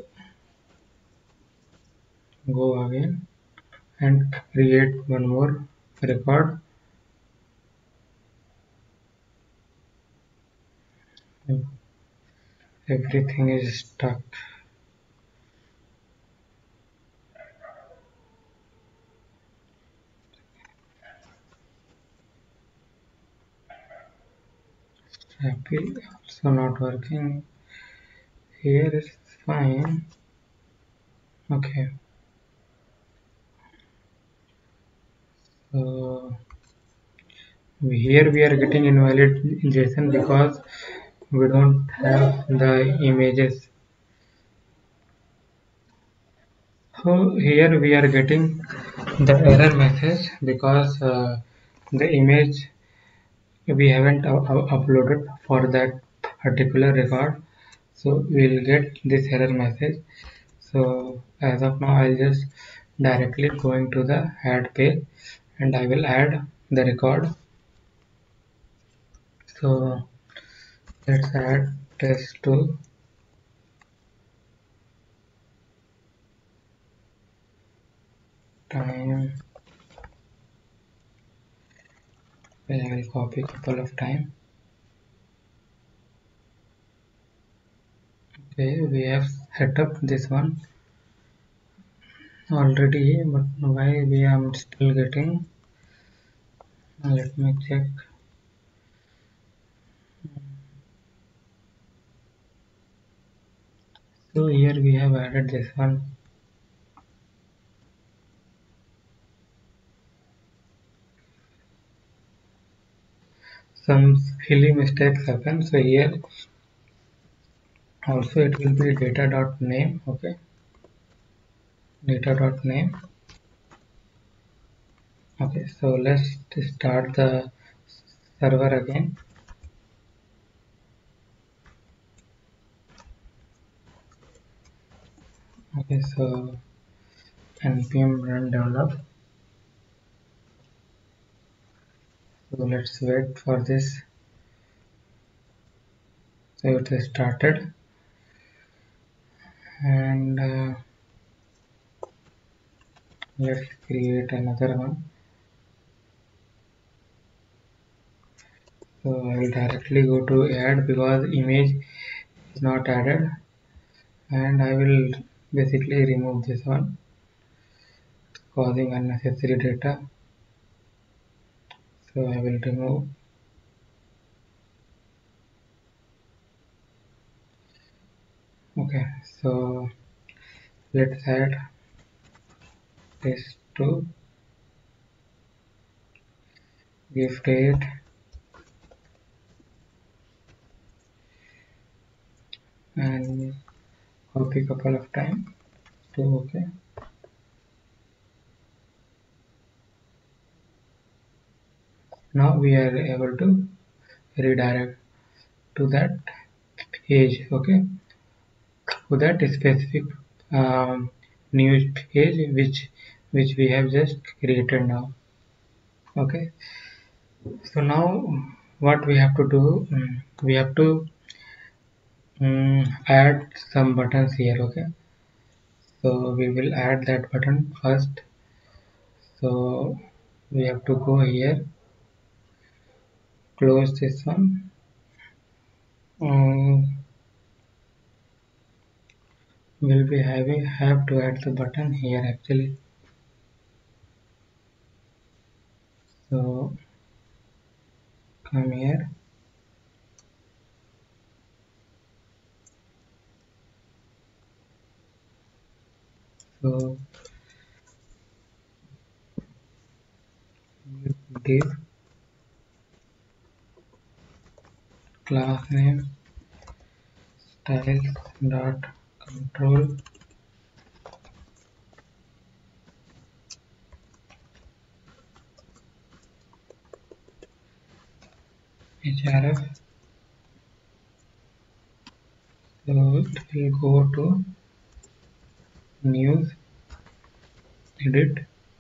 go again and create one more record. Everything is stuck. Happy also not working. Here is fine. Okay, so here we are getting invalid JSON because we don't have the images. So here we are getting the error message because the image we haven't uploaded for that particular record, so we'll get this error message. So as of now I'll just directly going to the add page and I will add the record. So let's add test to time. I will copy a couple of time. Okay, we have set up this one already, but why we am still getting? Let me check. So here we have added this one. Some silly mistakes happen. So here also it will be data.name. Okay, data.name. Okay, so let's start the server again. Okay, so npm run develop. So let's wait for this. So it is started, and Let's create another one. So I will directly go to add because image is not added, and I will basically remove this one, causing unnecessary data. So I will remove. Okay, so let's add this to gift rate and copy couple of times. So okay. Now we are able to redirect to that page. Okay, to that specific news page which we have just created now. Okay, so now what we have to do, we have to add some buttons here. Okay, so we will add that button first. So we have to go here, close this one. We'll be have to add the button here actually. So come here. So div class name styles dot control href. So it will go to news, edit,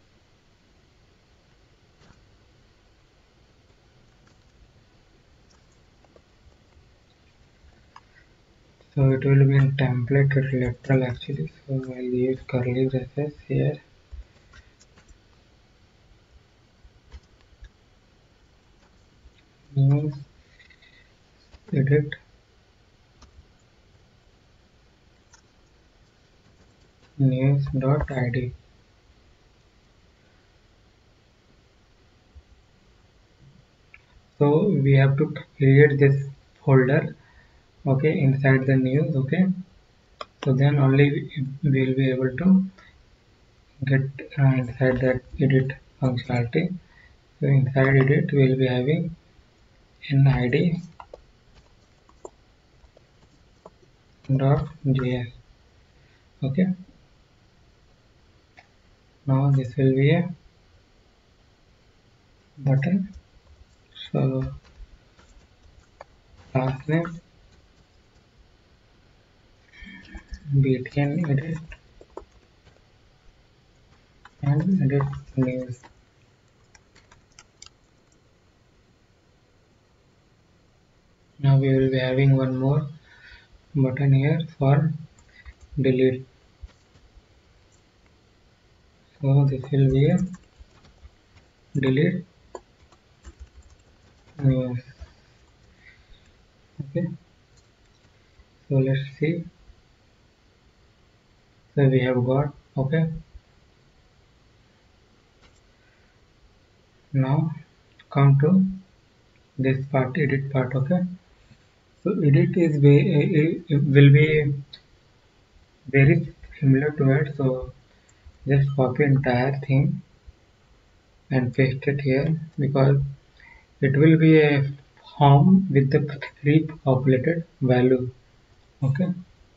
so it will be in template literal actually. So I'll use curly braces here. News, edit, news dot id. So we have to create this folder, okay, inside the news. Okay, so then only we will be able to get inside that edit functionality. So inside edit we will be having an id dot js. Okay, now this will be a button. So last name btn edit and edit news. Now we will be having one more button here for delete. So this will be a delete news. Okay, so let's see. So we have got, okay. Now come to this part, edit part. Okay, so edit is will be very similar to it. So just copy entire thing and paste it here because it will be a form with the pre-populated value. Okay,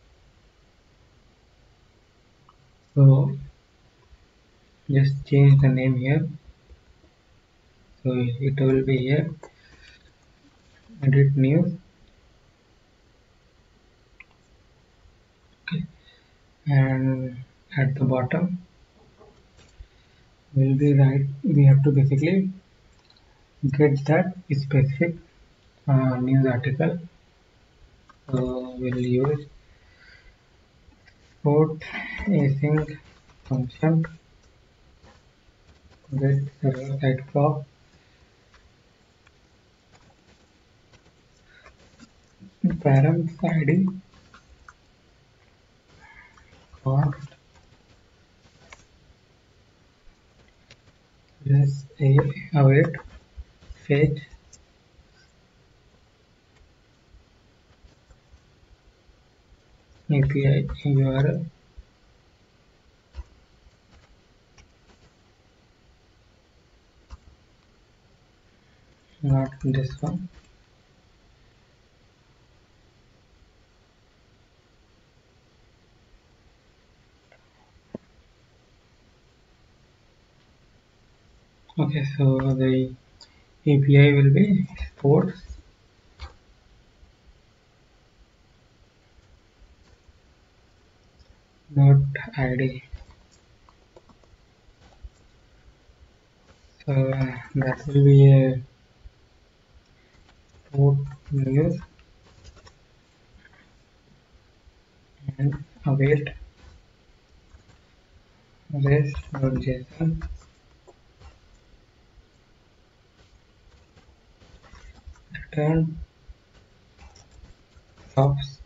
so just change the name here. So it will be here edit news. Okay, and at the bottom will be right. We have to basically get that specific news article. So we'll use port async function get server side proc params id const plus await fetch API URL, not this one. Okay, so the API will be sports not ID. So that will be a sport news and await rest.json return stops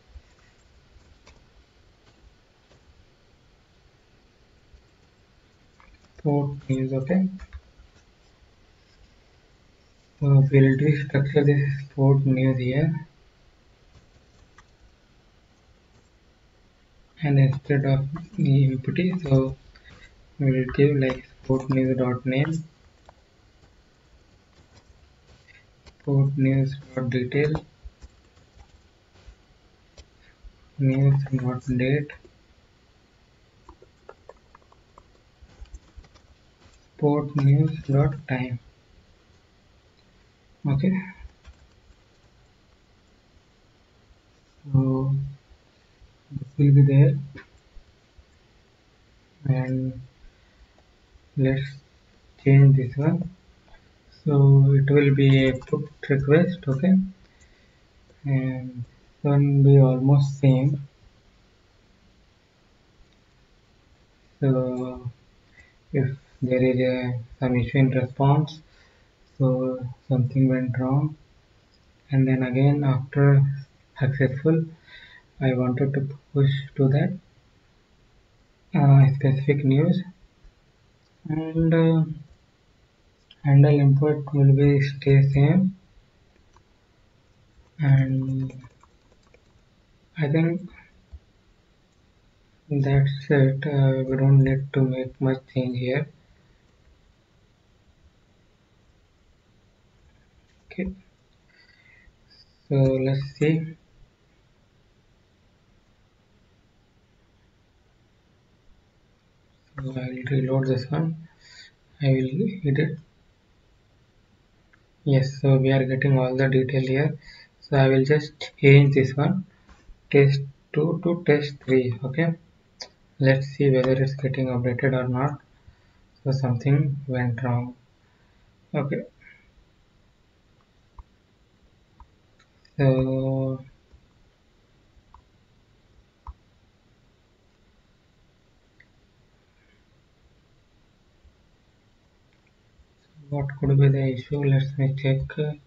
sport news. Okay, so we'll restructure this sport news here, and instead of the empty, so we'll give like sport news dot name, sport news dot detail, news dot date, sport news dot time. Okay, so this will be there, and let's change this one. So it will be a put request. Okay, and one be almost same. So if there is some issue in response, so something went wrong, and then again after successful, I wanted to push to that specific news, and handle input will be stay same, and I think that's it. We don't need to make much change here. Okay, so let's see. So I'll reload this one. I will edit. Yes, so we are getting all the detail here. So I will just change this one, test 2 to test 3. Okay, let's see whether it's getting updated or not. So something went wrong. Okay, so what could be the issue? Let me check.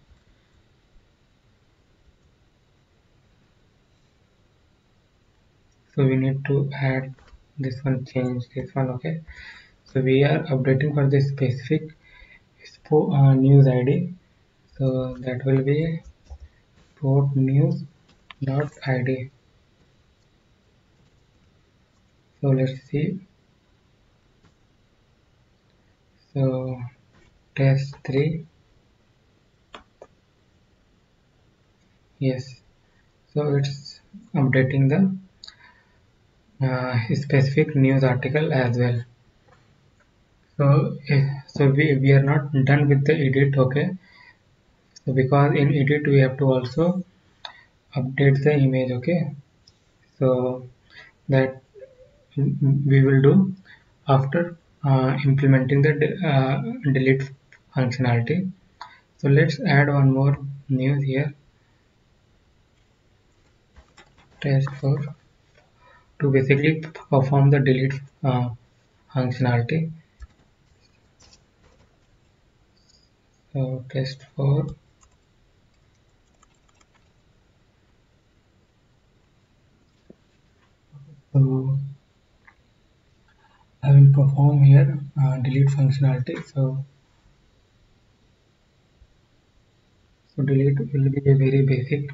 So we need to add this one, change this one. Okay, so we are updating for this specific news ID. So that will be sport news dot id. So let's see. So test 3. Yes, so it's updating the specific news article as well. So we are not done with the edit. Okay, so because in edit we have to also update the image. Okay, so that we will do after implementing the delete functionality. So let's add one more news here, test for to basically perform the delete functionality. So test 4. So I will perform here delete functionality. So delete will be a very basic.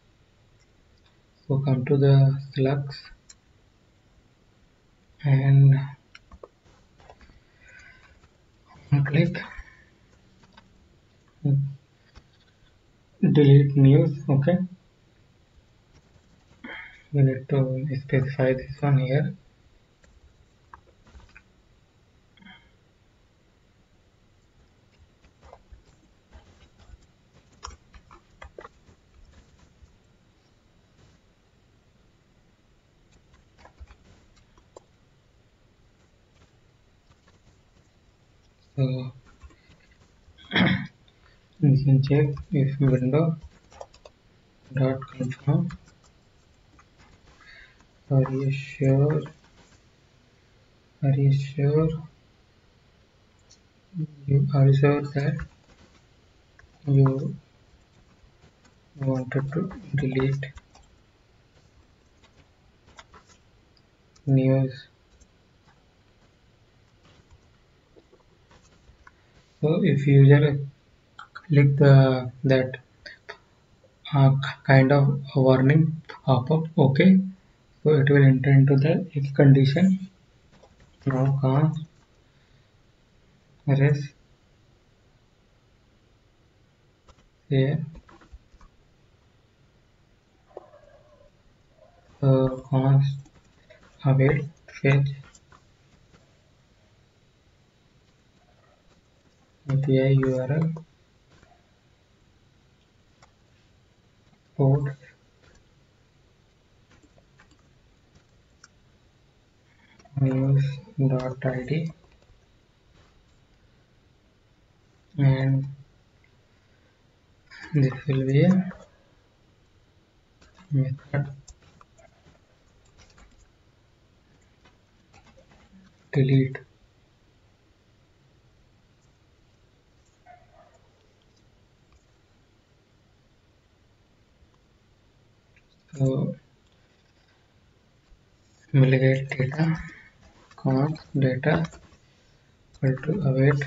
So come to the slugs and click delete news. Okay, we need to specify this one here. So you can check if window dot confirm. Are you sure? Are you sure? You are sure that you wanted to delete news? So if user click the that kind of warning pop-up, okay, so it will enter into the if condition. Now can't rest here. Const await fetch API URL port news.id, and this will be a method delete. So we'll get data const data equal to await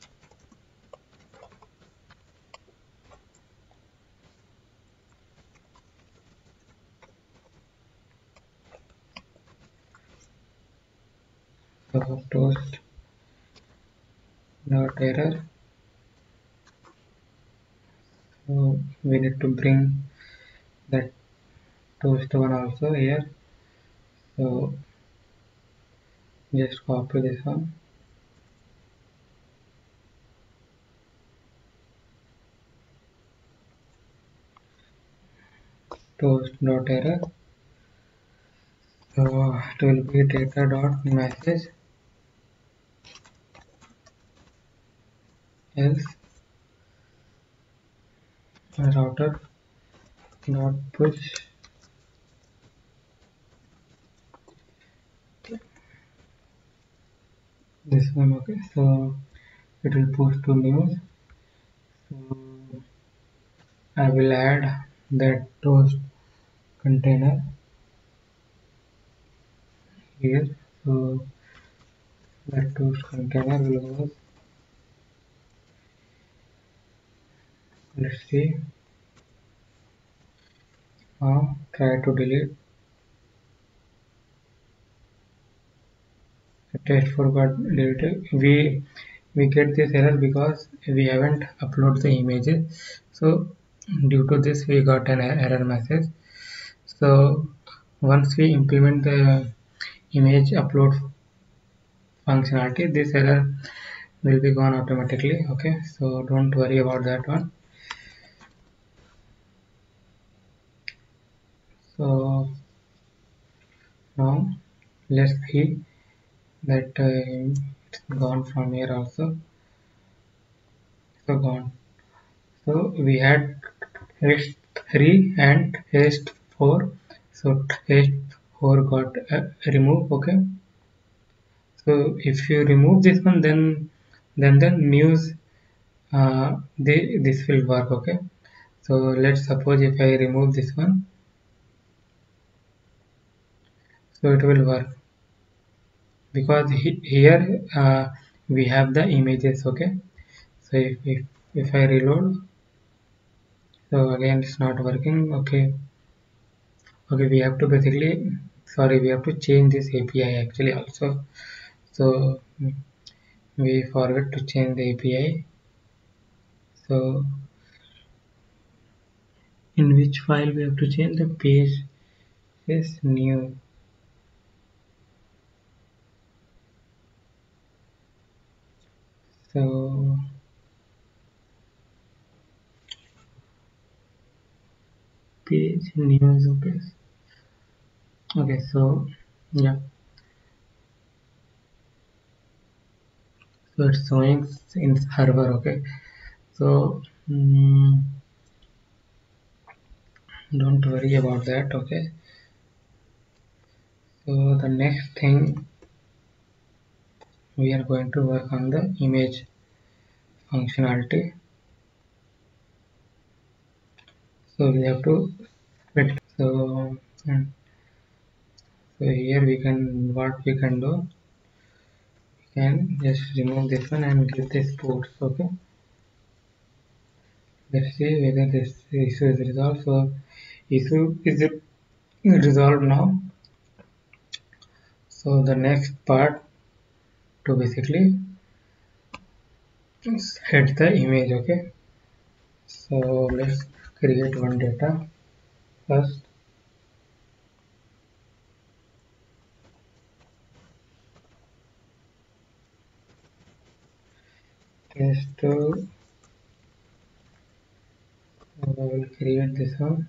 toast dot error. So we need to bring that toast one also here. So just copy this one. Toast dot error. So it will be data dot message else router dot push this one. Okay, so it will push to news. So I will add that toast container here. So that toast container will go. Let's see. Now try to delete. Test for got deleted. We get this error because we haven't uploaded the images. So due to this we got an error message. So once we implement the image upload functionality, this error will be gone automatically. Okay, so don't worry about that one. So now let's see that it's gone from here also. So gone. So we had test 3 and test 4. So test 4 got removed. Okay. So if you remove this one, then the news this will work. Okay, so let's suppose if I remove this one, so it will work, because here we have the images. Okay, so if I reload, so again it's not working. Okay, we have to basically, sorry, we have to change this API actually also. So we forget to change the API. So in which file we have to change? The page is new. So page news. Okay, so yeah, so it's showing in server. Okay, so don't worry about that. Okay, so the next thing, we are going to work on the image functionality. So we have to wait. So so here we can, what we can do, we can just remove this one and give this ports. Okay, let's see whether this issue is resolved. So issue is resolved now. So the next part to basically set the image. Okay, so let's create one data first. Test to, I will create this one.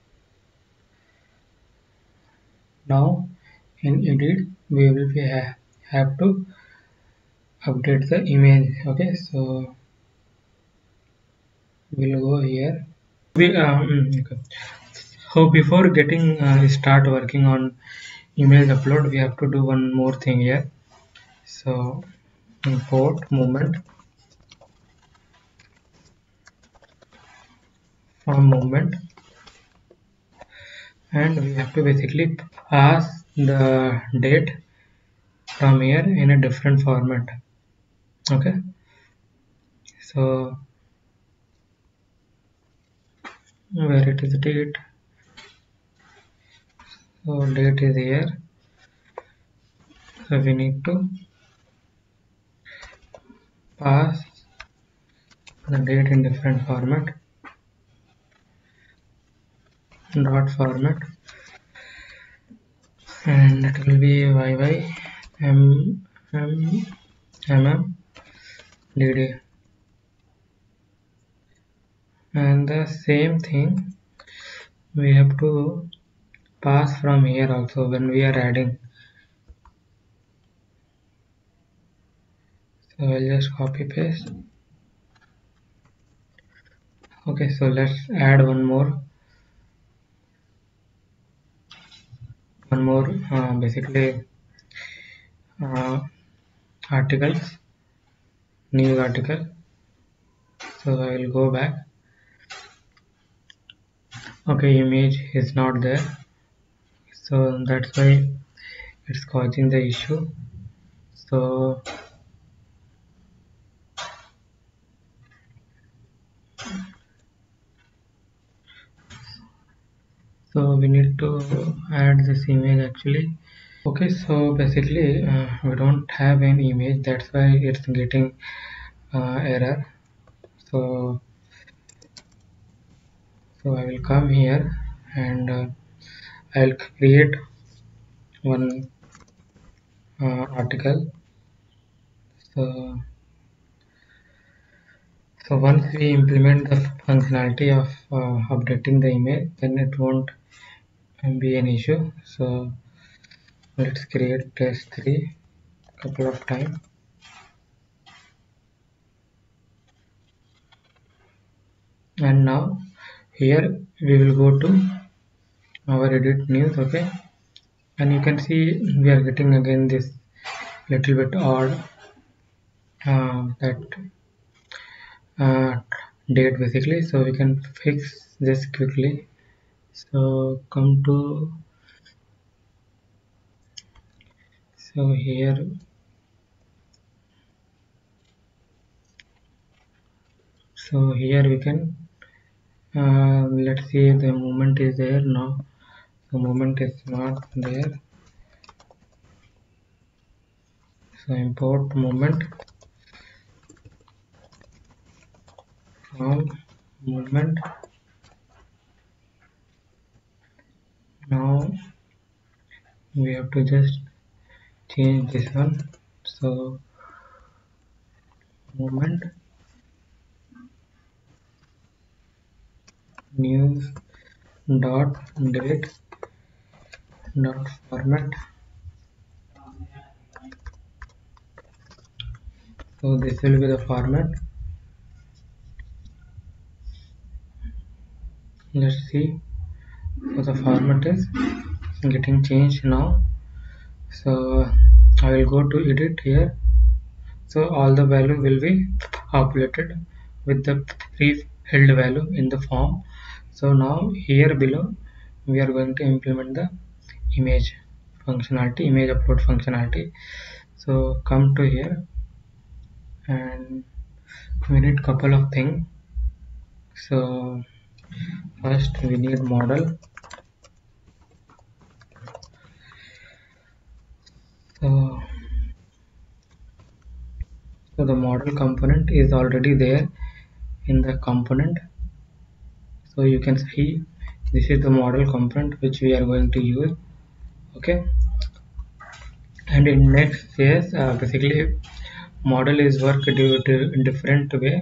Now in edit we will have to update the image. Okay, so we'll go here. Okay. So before getting start working on image upload, we have to do one more thing here. So import movement from movement, and we have to basically pass the date from here in a different format. Okay, so where it is date, so date is here, so we need to pass the date in different format, dot format, and it will be yy dd, and the same thing we have to pass from here also when we are adding. So I'll just copy paste. Okay, so let's add one more basically articles, new article. So I will go back. Okay, image is not there, so that's why it's causing the issue. So we need to add this image actually. Okay, so basically we don't have any image, that's why it's getting error. So I will come here and I'll create one article. So once we implement the functionality of updating the image, then it won't be an issue. So let's create test3 couple of times. And now here we will go to our edit news. Okay, and you can see we are getting again this little bit odd that uh, date basically, so we can fix this quickly. So come to, so here, we can let's see the movement is there. Now the movement is not there, so import movement from movement. Now we have to just change this one, so movement news dot date dot format. So this will be the format. Let's see. So the format is getting changed now. So I will go to edit here. So all the value will be populated with the pre-filled value in the form. So now here below we are going to implement the image functionality, image upload functionality. So come to here and we need couple of things. So first we need model. So, the model component is already there in the component. So you can see this is the model component which we are going to use. Okay, and in Next.js, basically model is work due to different way.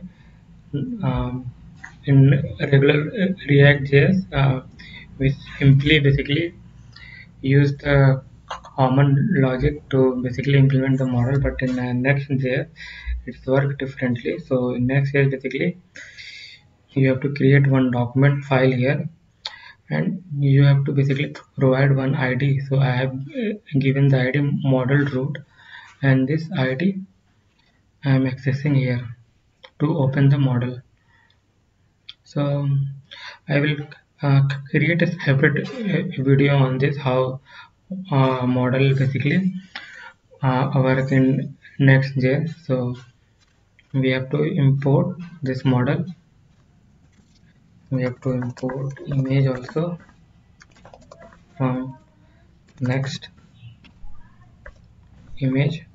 In regular React.js, we simply basically use the common logic to basically implement the model, but in Next.js it's work differently. So in Next.js basically you have to create one document file here and you have to basically provide one ID. So I have given the ID model root, and this ID I am accessing here to open the model. So I will create a separate video on this, how model basically work in Next.js. So we have to import this model. We have to import image also from next image,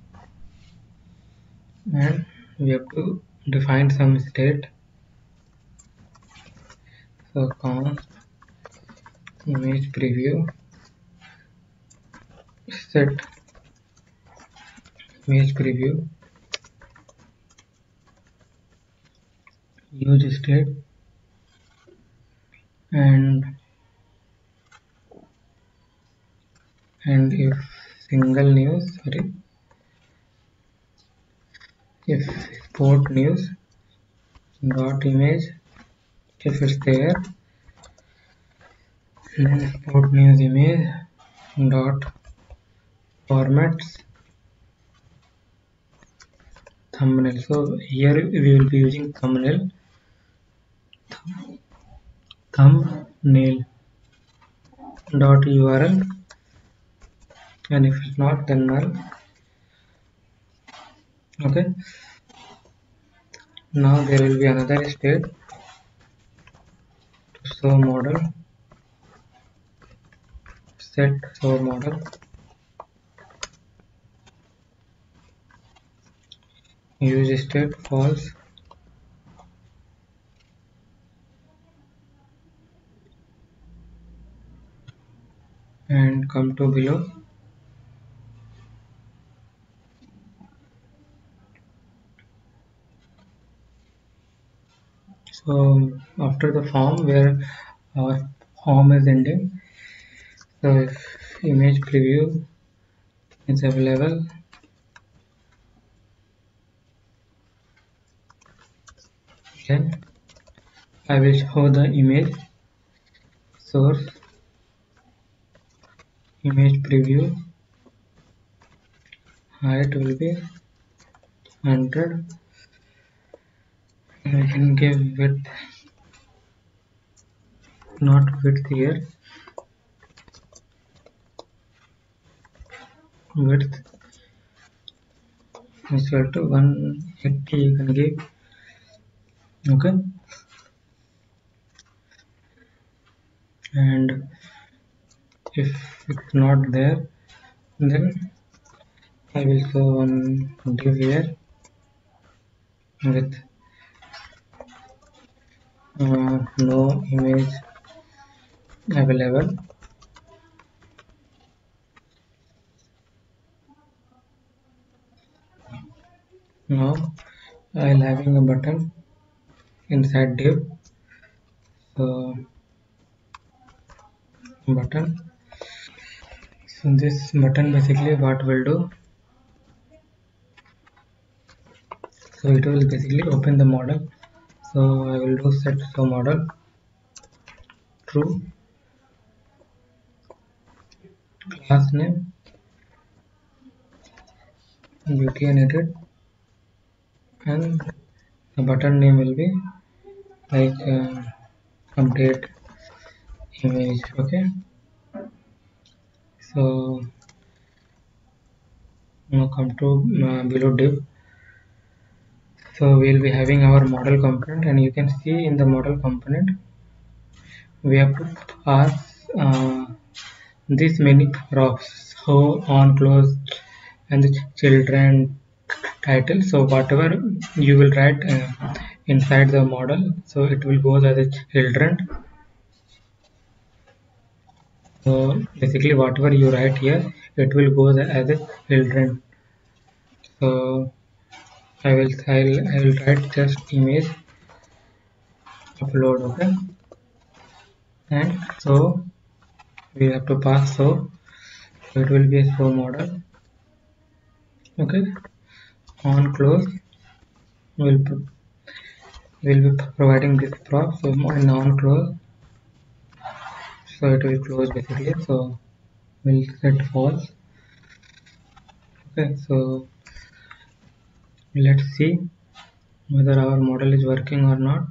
and we have to define some state. So const image preview, set image preview, use state, and if single news, sorry, if sport news dot image, if it's there, then sport news image dot formats thumbnail. So here we will be using thumbnail dot URL, and if it's not, then null. Okay, now there will be another state to show model, set show model, use state false, and come to below. So after the form where our form is ending, so if image preview is available, then I will show the image source, image preview height will be 100, I can give width, not width here, width is equal to 180 you can give. Okay, and if it's not there, then I will show one div here with no image available. Now I'll having a button inside div. So button, so this button basically what will do, so it will basically open the model. So I will do set show model true, class name beauty and edit, and the button name will be like update image. Okay, so now come to below div. So we'll be having our model component, and you can see in the model component we have to pass this many props, so on, close, and the children title. So whatever you will write inside the model, so it will go as a children. So basically whatever you write here, it will go as a children. So I will write just image upload. Okay, and so we have to pass, so it will be a show model. Okay, on, close, will be providing this prop. So in on, close, so it will close basically. So we'll set false. Okay, so let's see whether our model is working or not.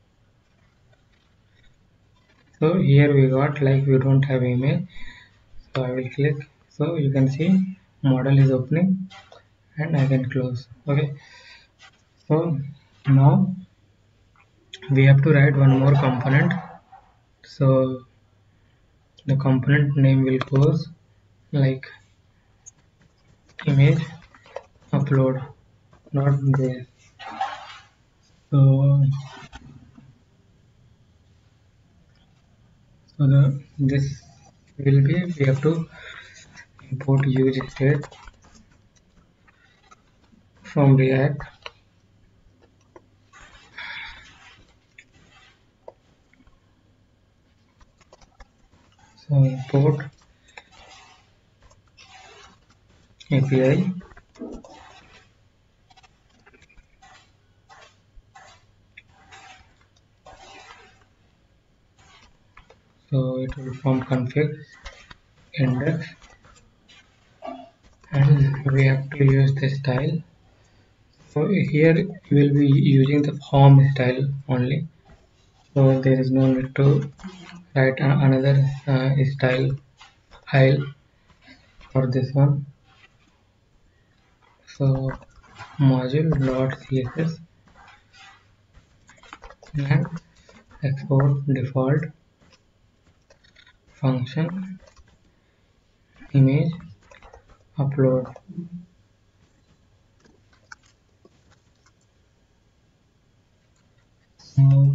So here we got like we don't have image, so I will click, so you can see model is opening and I can close. Okay, so now we have to write one more component. So the component name will goes like image upload, not this. So this will be, we have to import use state from React. So import API, so it will from config index, and we have to use the style. So here we will be using the form style only, so there is no need to write another style file for this one. So module.css and export default function image upload. So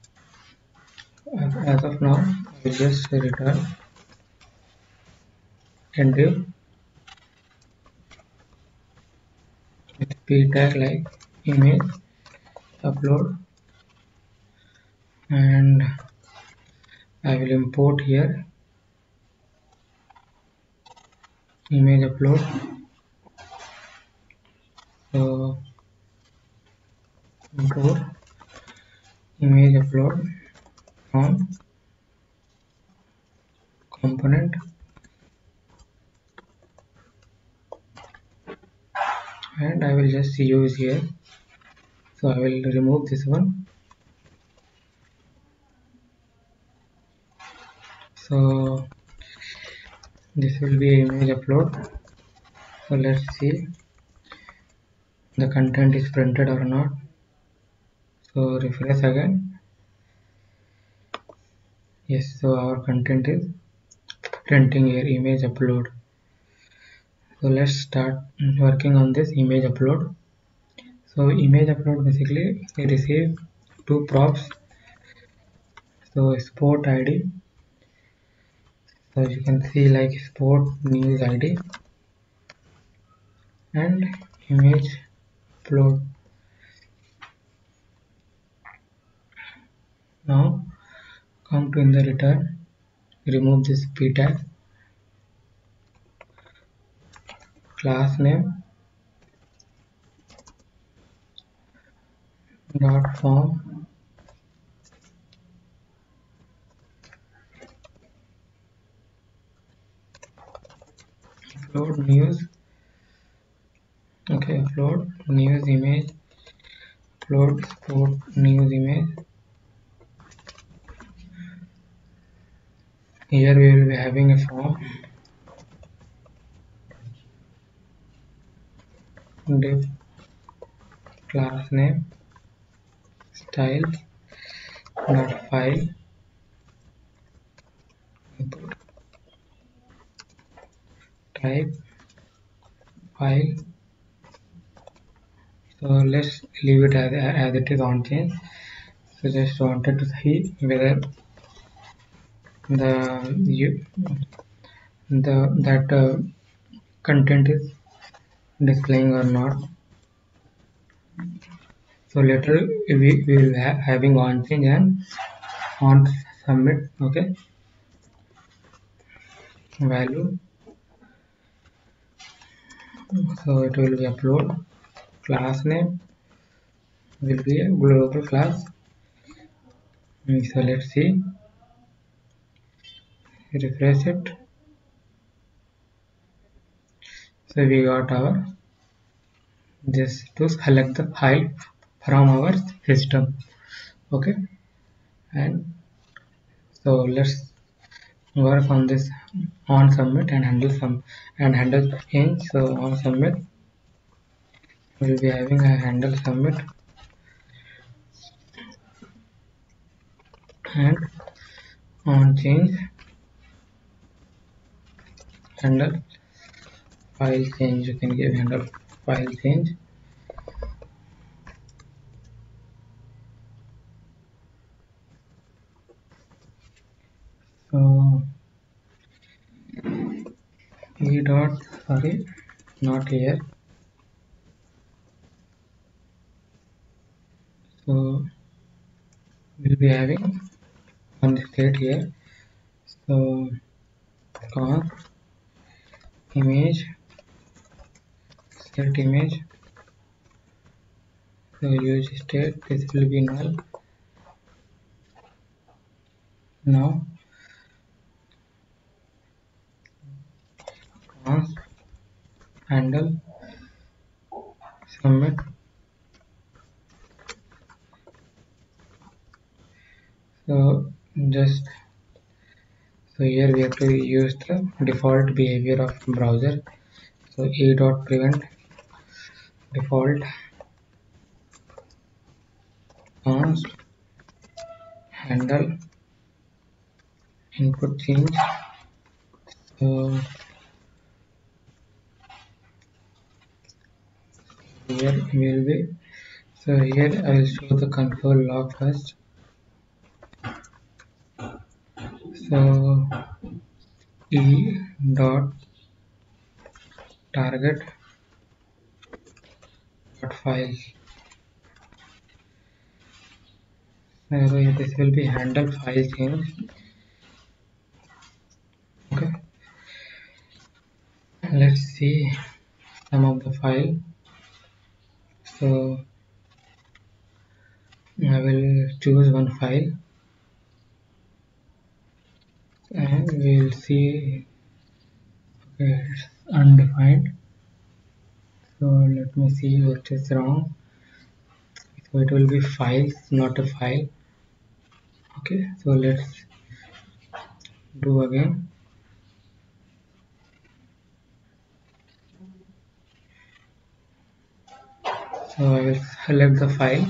as of now I will just return and div with p tag like image upload, and I will import here image upload. So import image upload from component, and I will just use here. So I will remove this one So this will be image upload. So let's see the content is printed or not. So refresh again. Yes, so our content is printing here, image upload. So let's start working on this image upload. So image upload, basically we receive two props. So sport ID, so you can see like sport news ID and image upload. Now come to in the return, remove this p tag, class name dot form upload news. Okay, upload news image, upload sport news image. Here we will be having a form, div class name style dot file input type file. So let's leave it as it is on change. So just wanted to see whether that content is displaying or not. So later we will having on change and on submit. Okay, value. So it will be upload class name will be a global class. So let's see, refresh it. So we got our this to select the file from our system. Okay, and so let's work on this on submit and handle change. So on submit we'll be having a handle submit and on change handle file change. You can give handle file change. So e dot, sorry, not here. So we'll be having on the state here. So const image set image. So use state, this will be null. Now const handle submit. So just so here we have to use the default behavior of browser. So e dot prevent default const handle input change. So here will be, so here I will show the console log first. So e dot target dot file. So this will be handle file change. Okay, let's see some of the file. So I will choose one file and we will see. Okay, it's undefined. So let me see what is wrong. So it will be files, not a file. Okay, so let's do again. So I will select the file.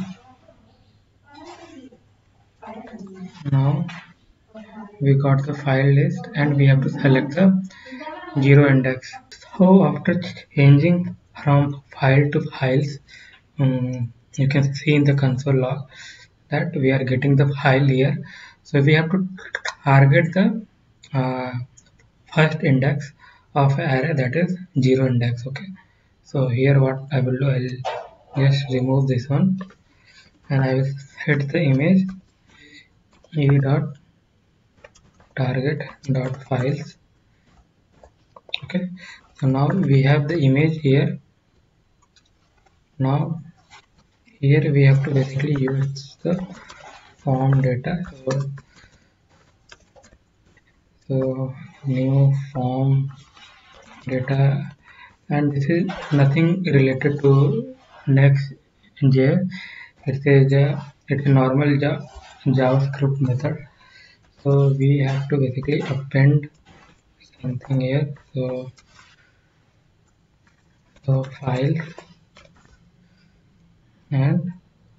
Now we got the file list and we have to select the zero index. So after changing from file to files, you can see in the console log that we are getting the file here. So we have to target the uh, first index of array, that is zero index. Okay, so here what I will do, I will just remove this one and I will set the image e dot target dot files. Okay, so now we have the image here. Now here we have to basically use the form data. So new form data, and this is nothing related to Next.js. It's a normal JavaScript method. So we have to basically append something here. So file and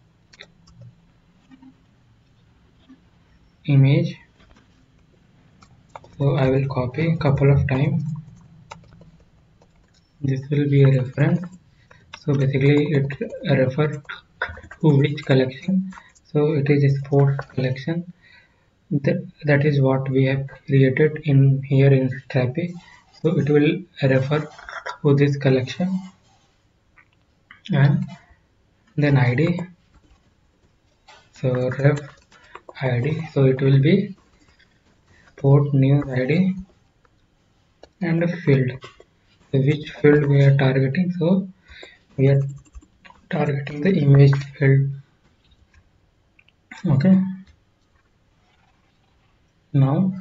image. So I will copy a couple of times. This will be a reference. So basically it refers to which collection. So it is a sports collection. That is what we have created in here in Strapi. So it will refer to this collection and then ID. So ref ID. So it will be sport news ID and a field. So which field we are targeting? So we are targeting the image field. Okay. Now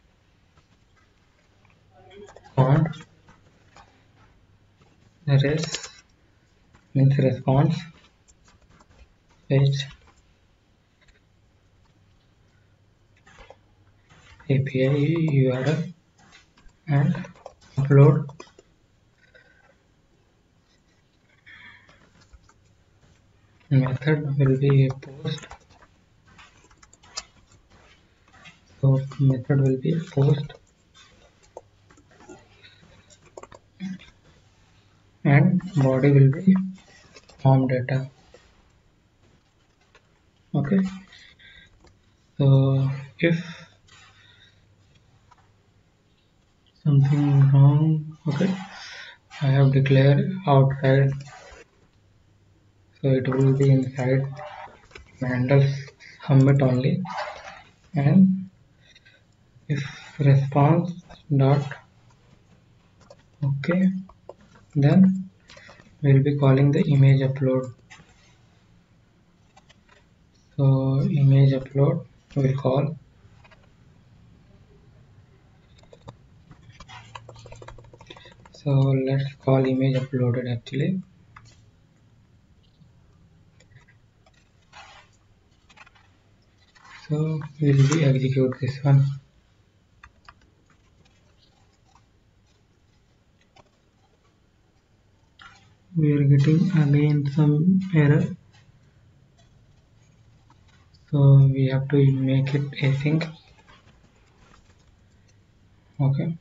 on res means response fetch API URL and upload. Method will be post. So method will be post and body will be form data. Okay. So if something wrong, okay, I have declared outside, so it will be inside handle submit only. And if response dot okay, then we'll be calling the image upload. So image upload will call. So let's call image uploaded actually. So we'll be execute this one. We are getting again some error. So we have to make it async. Okay.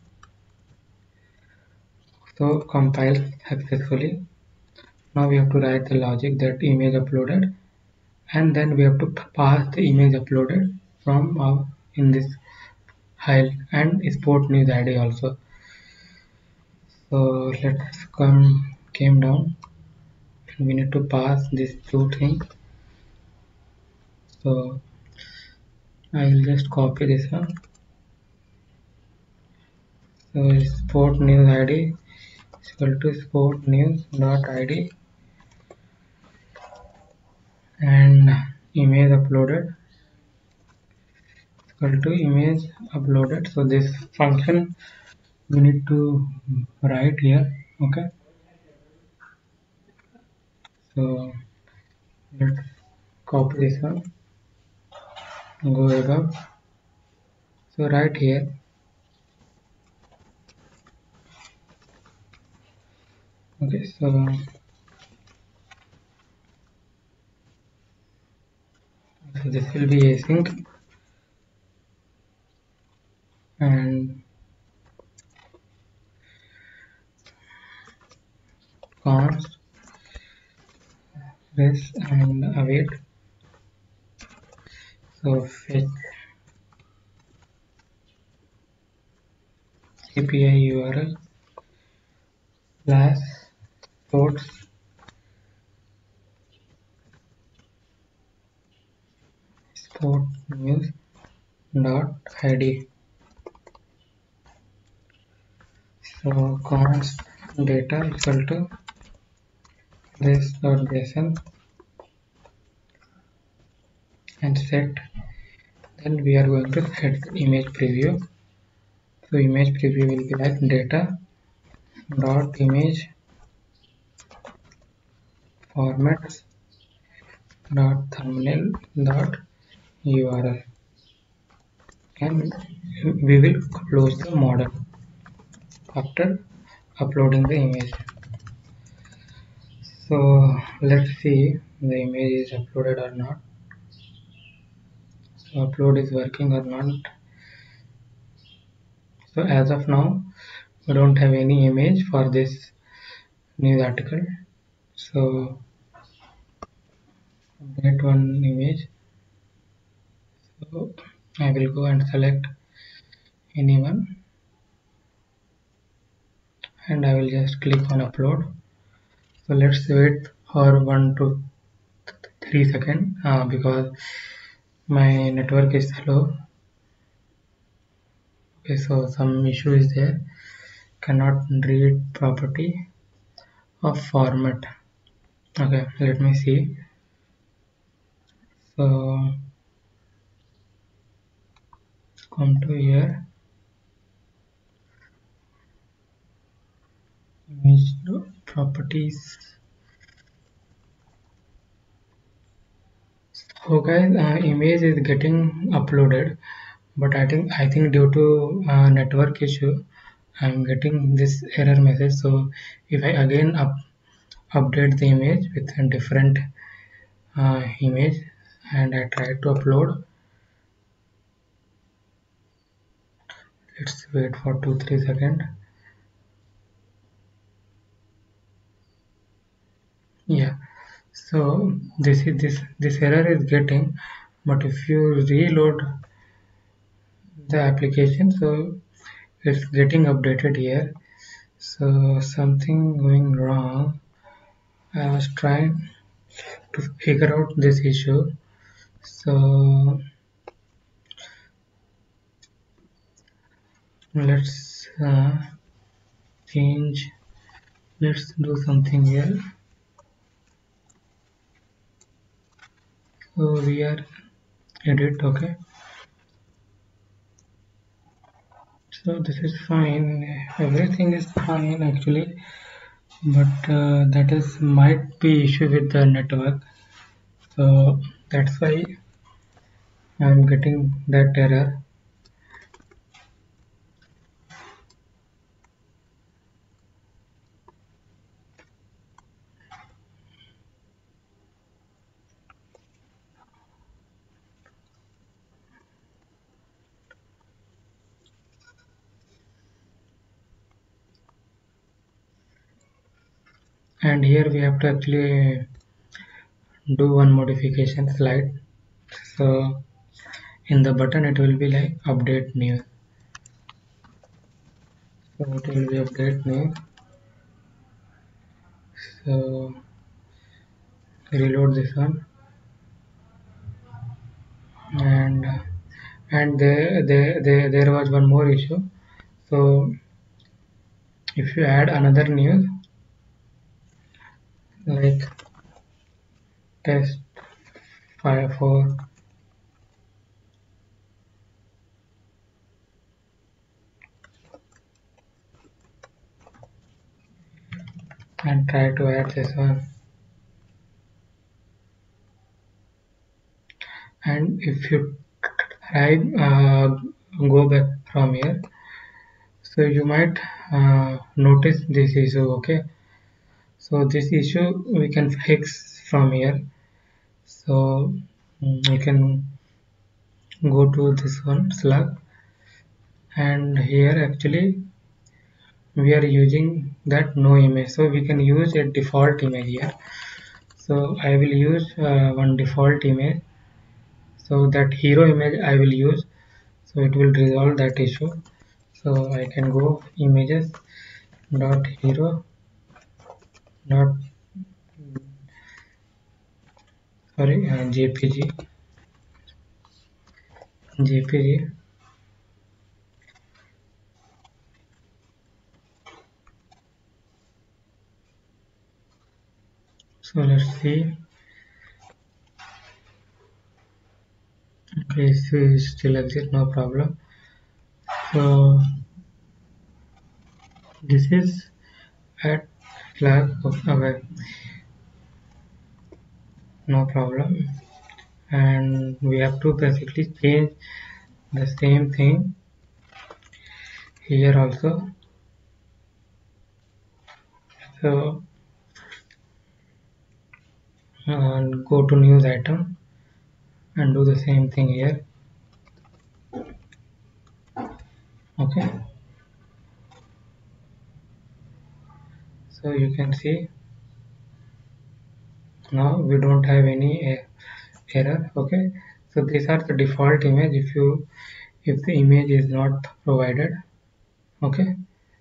So compile successfully. Now we have to write the logic that image uploaded, and then we have to pass the image uploaded from our in this file and sport news ID also. So let's came down. We need to pass these two things. So I will just copy this one. So sport news ID is equal to sport news dot ID and image uploaded equal to image uploaded. So this function we need to write here. Okay. So let's copy this one, go above. So right here Okay, so this will be async, and const this and await. So fetch API URL slash ports sport news dot id. So const data equal to this dot json and set. Then we are going to set image preview. So image preview will be like data dot image formats dot thumbnail dot url, and we will close the model after uploading the image. So let's see the image is uploaded or not. So upload is working or not. So as of now we don't have any image for this news article. So get one image. So I will go and select anyone, and I will just click on upload. So let's wait for 1 to 3 seconds because my network is slow. Okay, so some issue is there, cannot read property of format. Okay, let me see. So come to here, image properties. So guys, image is getting uploaded, but I think due to network issue I'm getting this error message. So if I again update the image with a different image and I try to upload, let's wait for 2-3 seconds. Yeah, so this error is getting, but if you reload the application, so it's getting updated here. So something going wrong. I was trying to figure out this issue. So let's change. Let's do something here. So we are edit. Okay, so this is fine, everything is fine actually, but that is might be issue with the network. So that's why I'm getting that error. And here we have to actually do one modification slide. So in the button it will be like update new. So it will be update new. So reload this one, and there was one more issue. So if you add another news like test 54 and try to add this one, and if you try go back from here, so you might notice this issue. Okay, So this issue we can fix from here. So we can go to this one slug, and here actually we are using that no image, so we can use a default image here. So I will use one default image, so that hero image I will use, so it will resolve that issue. So I can go images dot hero dot jpg. So let's see. Okay, so it still exists, no problem. So this is at flag. Okay, no problem. And we have to basically change the same thing here also. So and go to news item and do the same thing here. Okay, so you can see now we don't have any error. Okay, so these are the default image if the image is not provided. Okay,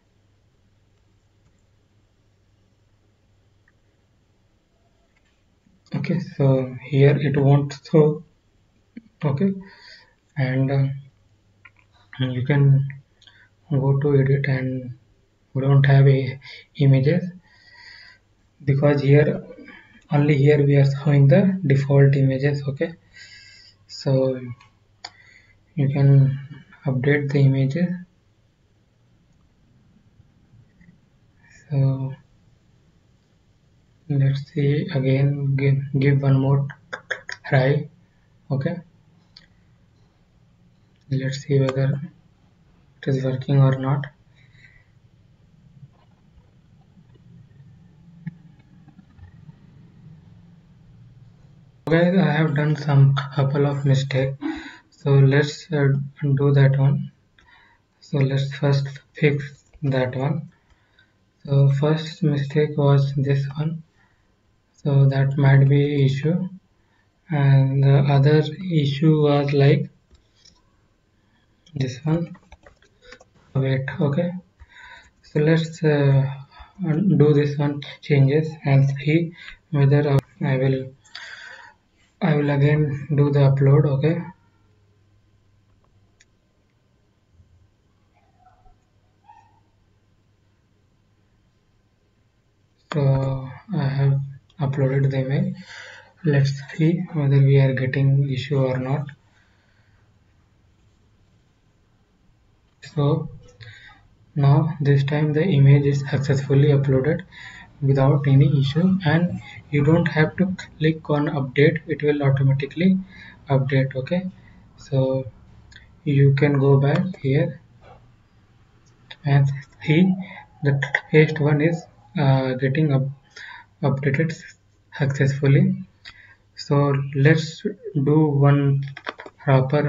okay, so here it won't show. Okay, and you can go to edit, and we don't have a images because here only here we are showing the default images. Okay, so you can update the images. So let's see again, give one more try. Okay, let's see whether it is working or not. Guys, I have done some couple of mistakes, so let's do that one. So let's first fix that one. So first mistake was this one, so that might be issue, and the other issue was like this one. Wait, okay, so let's do this one changes and see whether I will again do the upload. Okay, so I have uploaded the image. Let's see whether we are getting issue or not. So now this time the image is successfully uploaded without any issue, and you don't have to click on update, it will automatically update. Okay, so you can go back here and see the test one is getting updated successfully. So let's do one proper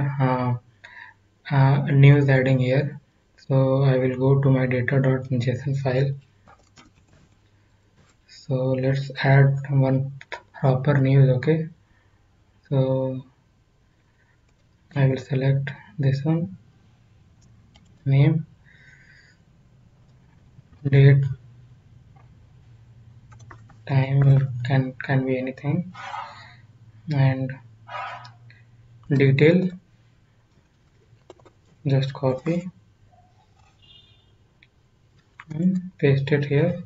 news adding here. So I will go to my data.json file. So let's add one proper news. Okay, so I will select this one, name, date, time, can be anything, and detail, just copy and paste it here.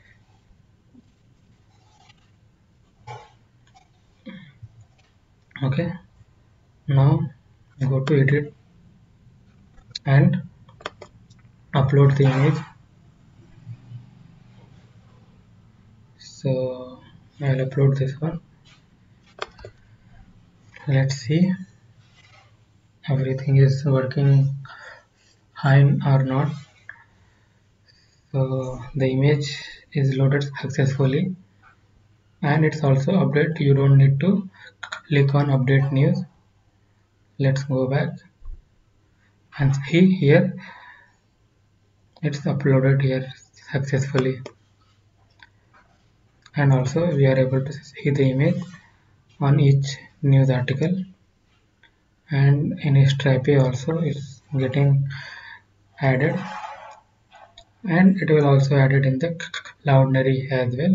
Okay, now go to edit and upload the image. So I'll upload this one. Let's see everything is working fine or not. So the image is loaded successfully, and it's also update. You don't need to click on update news. Let's go back and see here. It's uploaded here successfully, and also we are able to see the image on each news article, and in Stripe also it's getting added, and it will also added in the Cloudinary as well.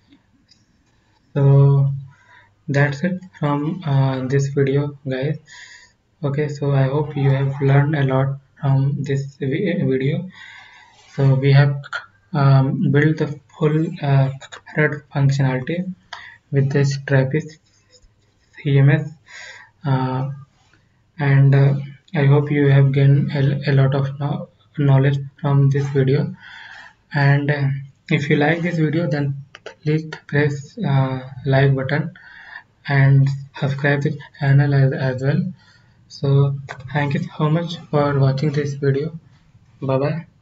So that's it from this video, guys. Okay, so I hope you have learned a lot from this video. So we have built the full CRUD functionality with this Trappist CMS, uh, and I hope you have gained a lot of knowledge from this video. And if you like this video, then please press like button and subscribe the channel as well. So thank you so much for watching this video. Bye bye.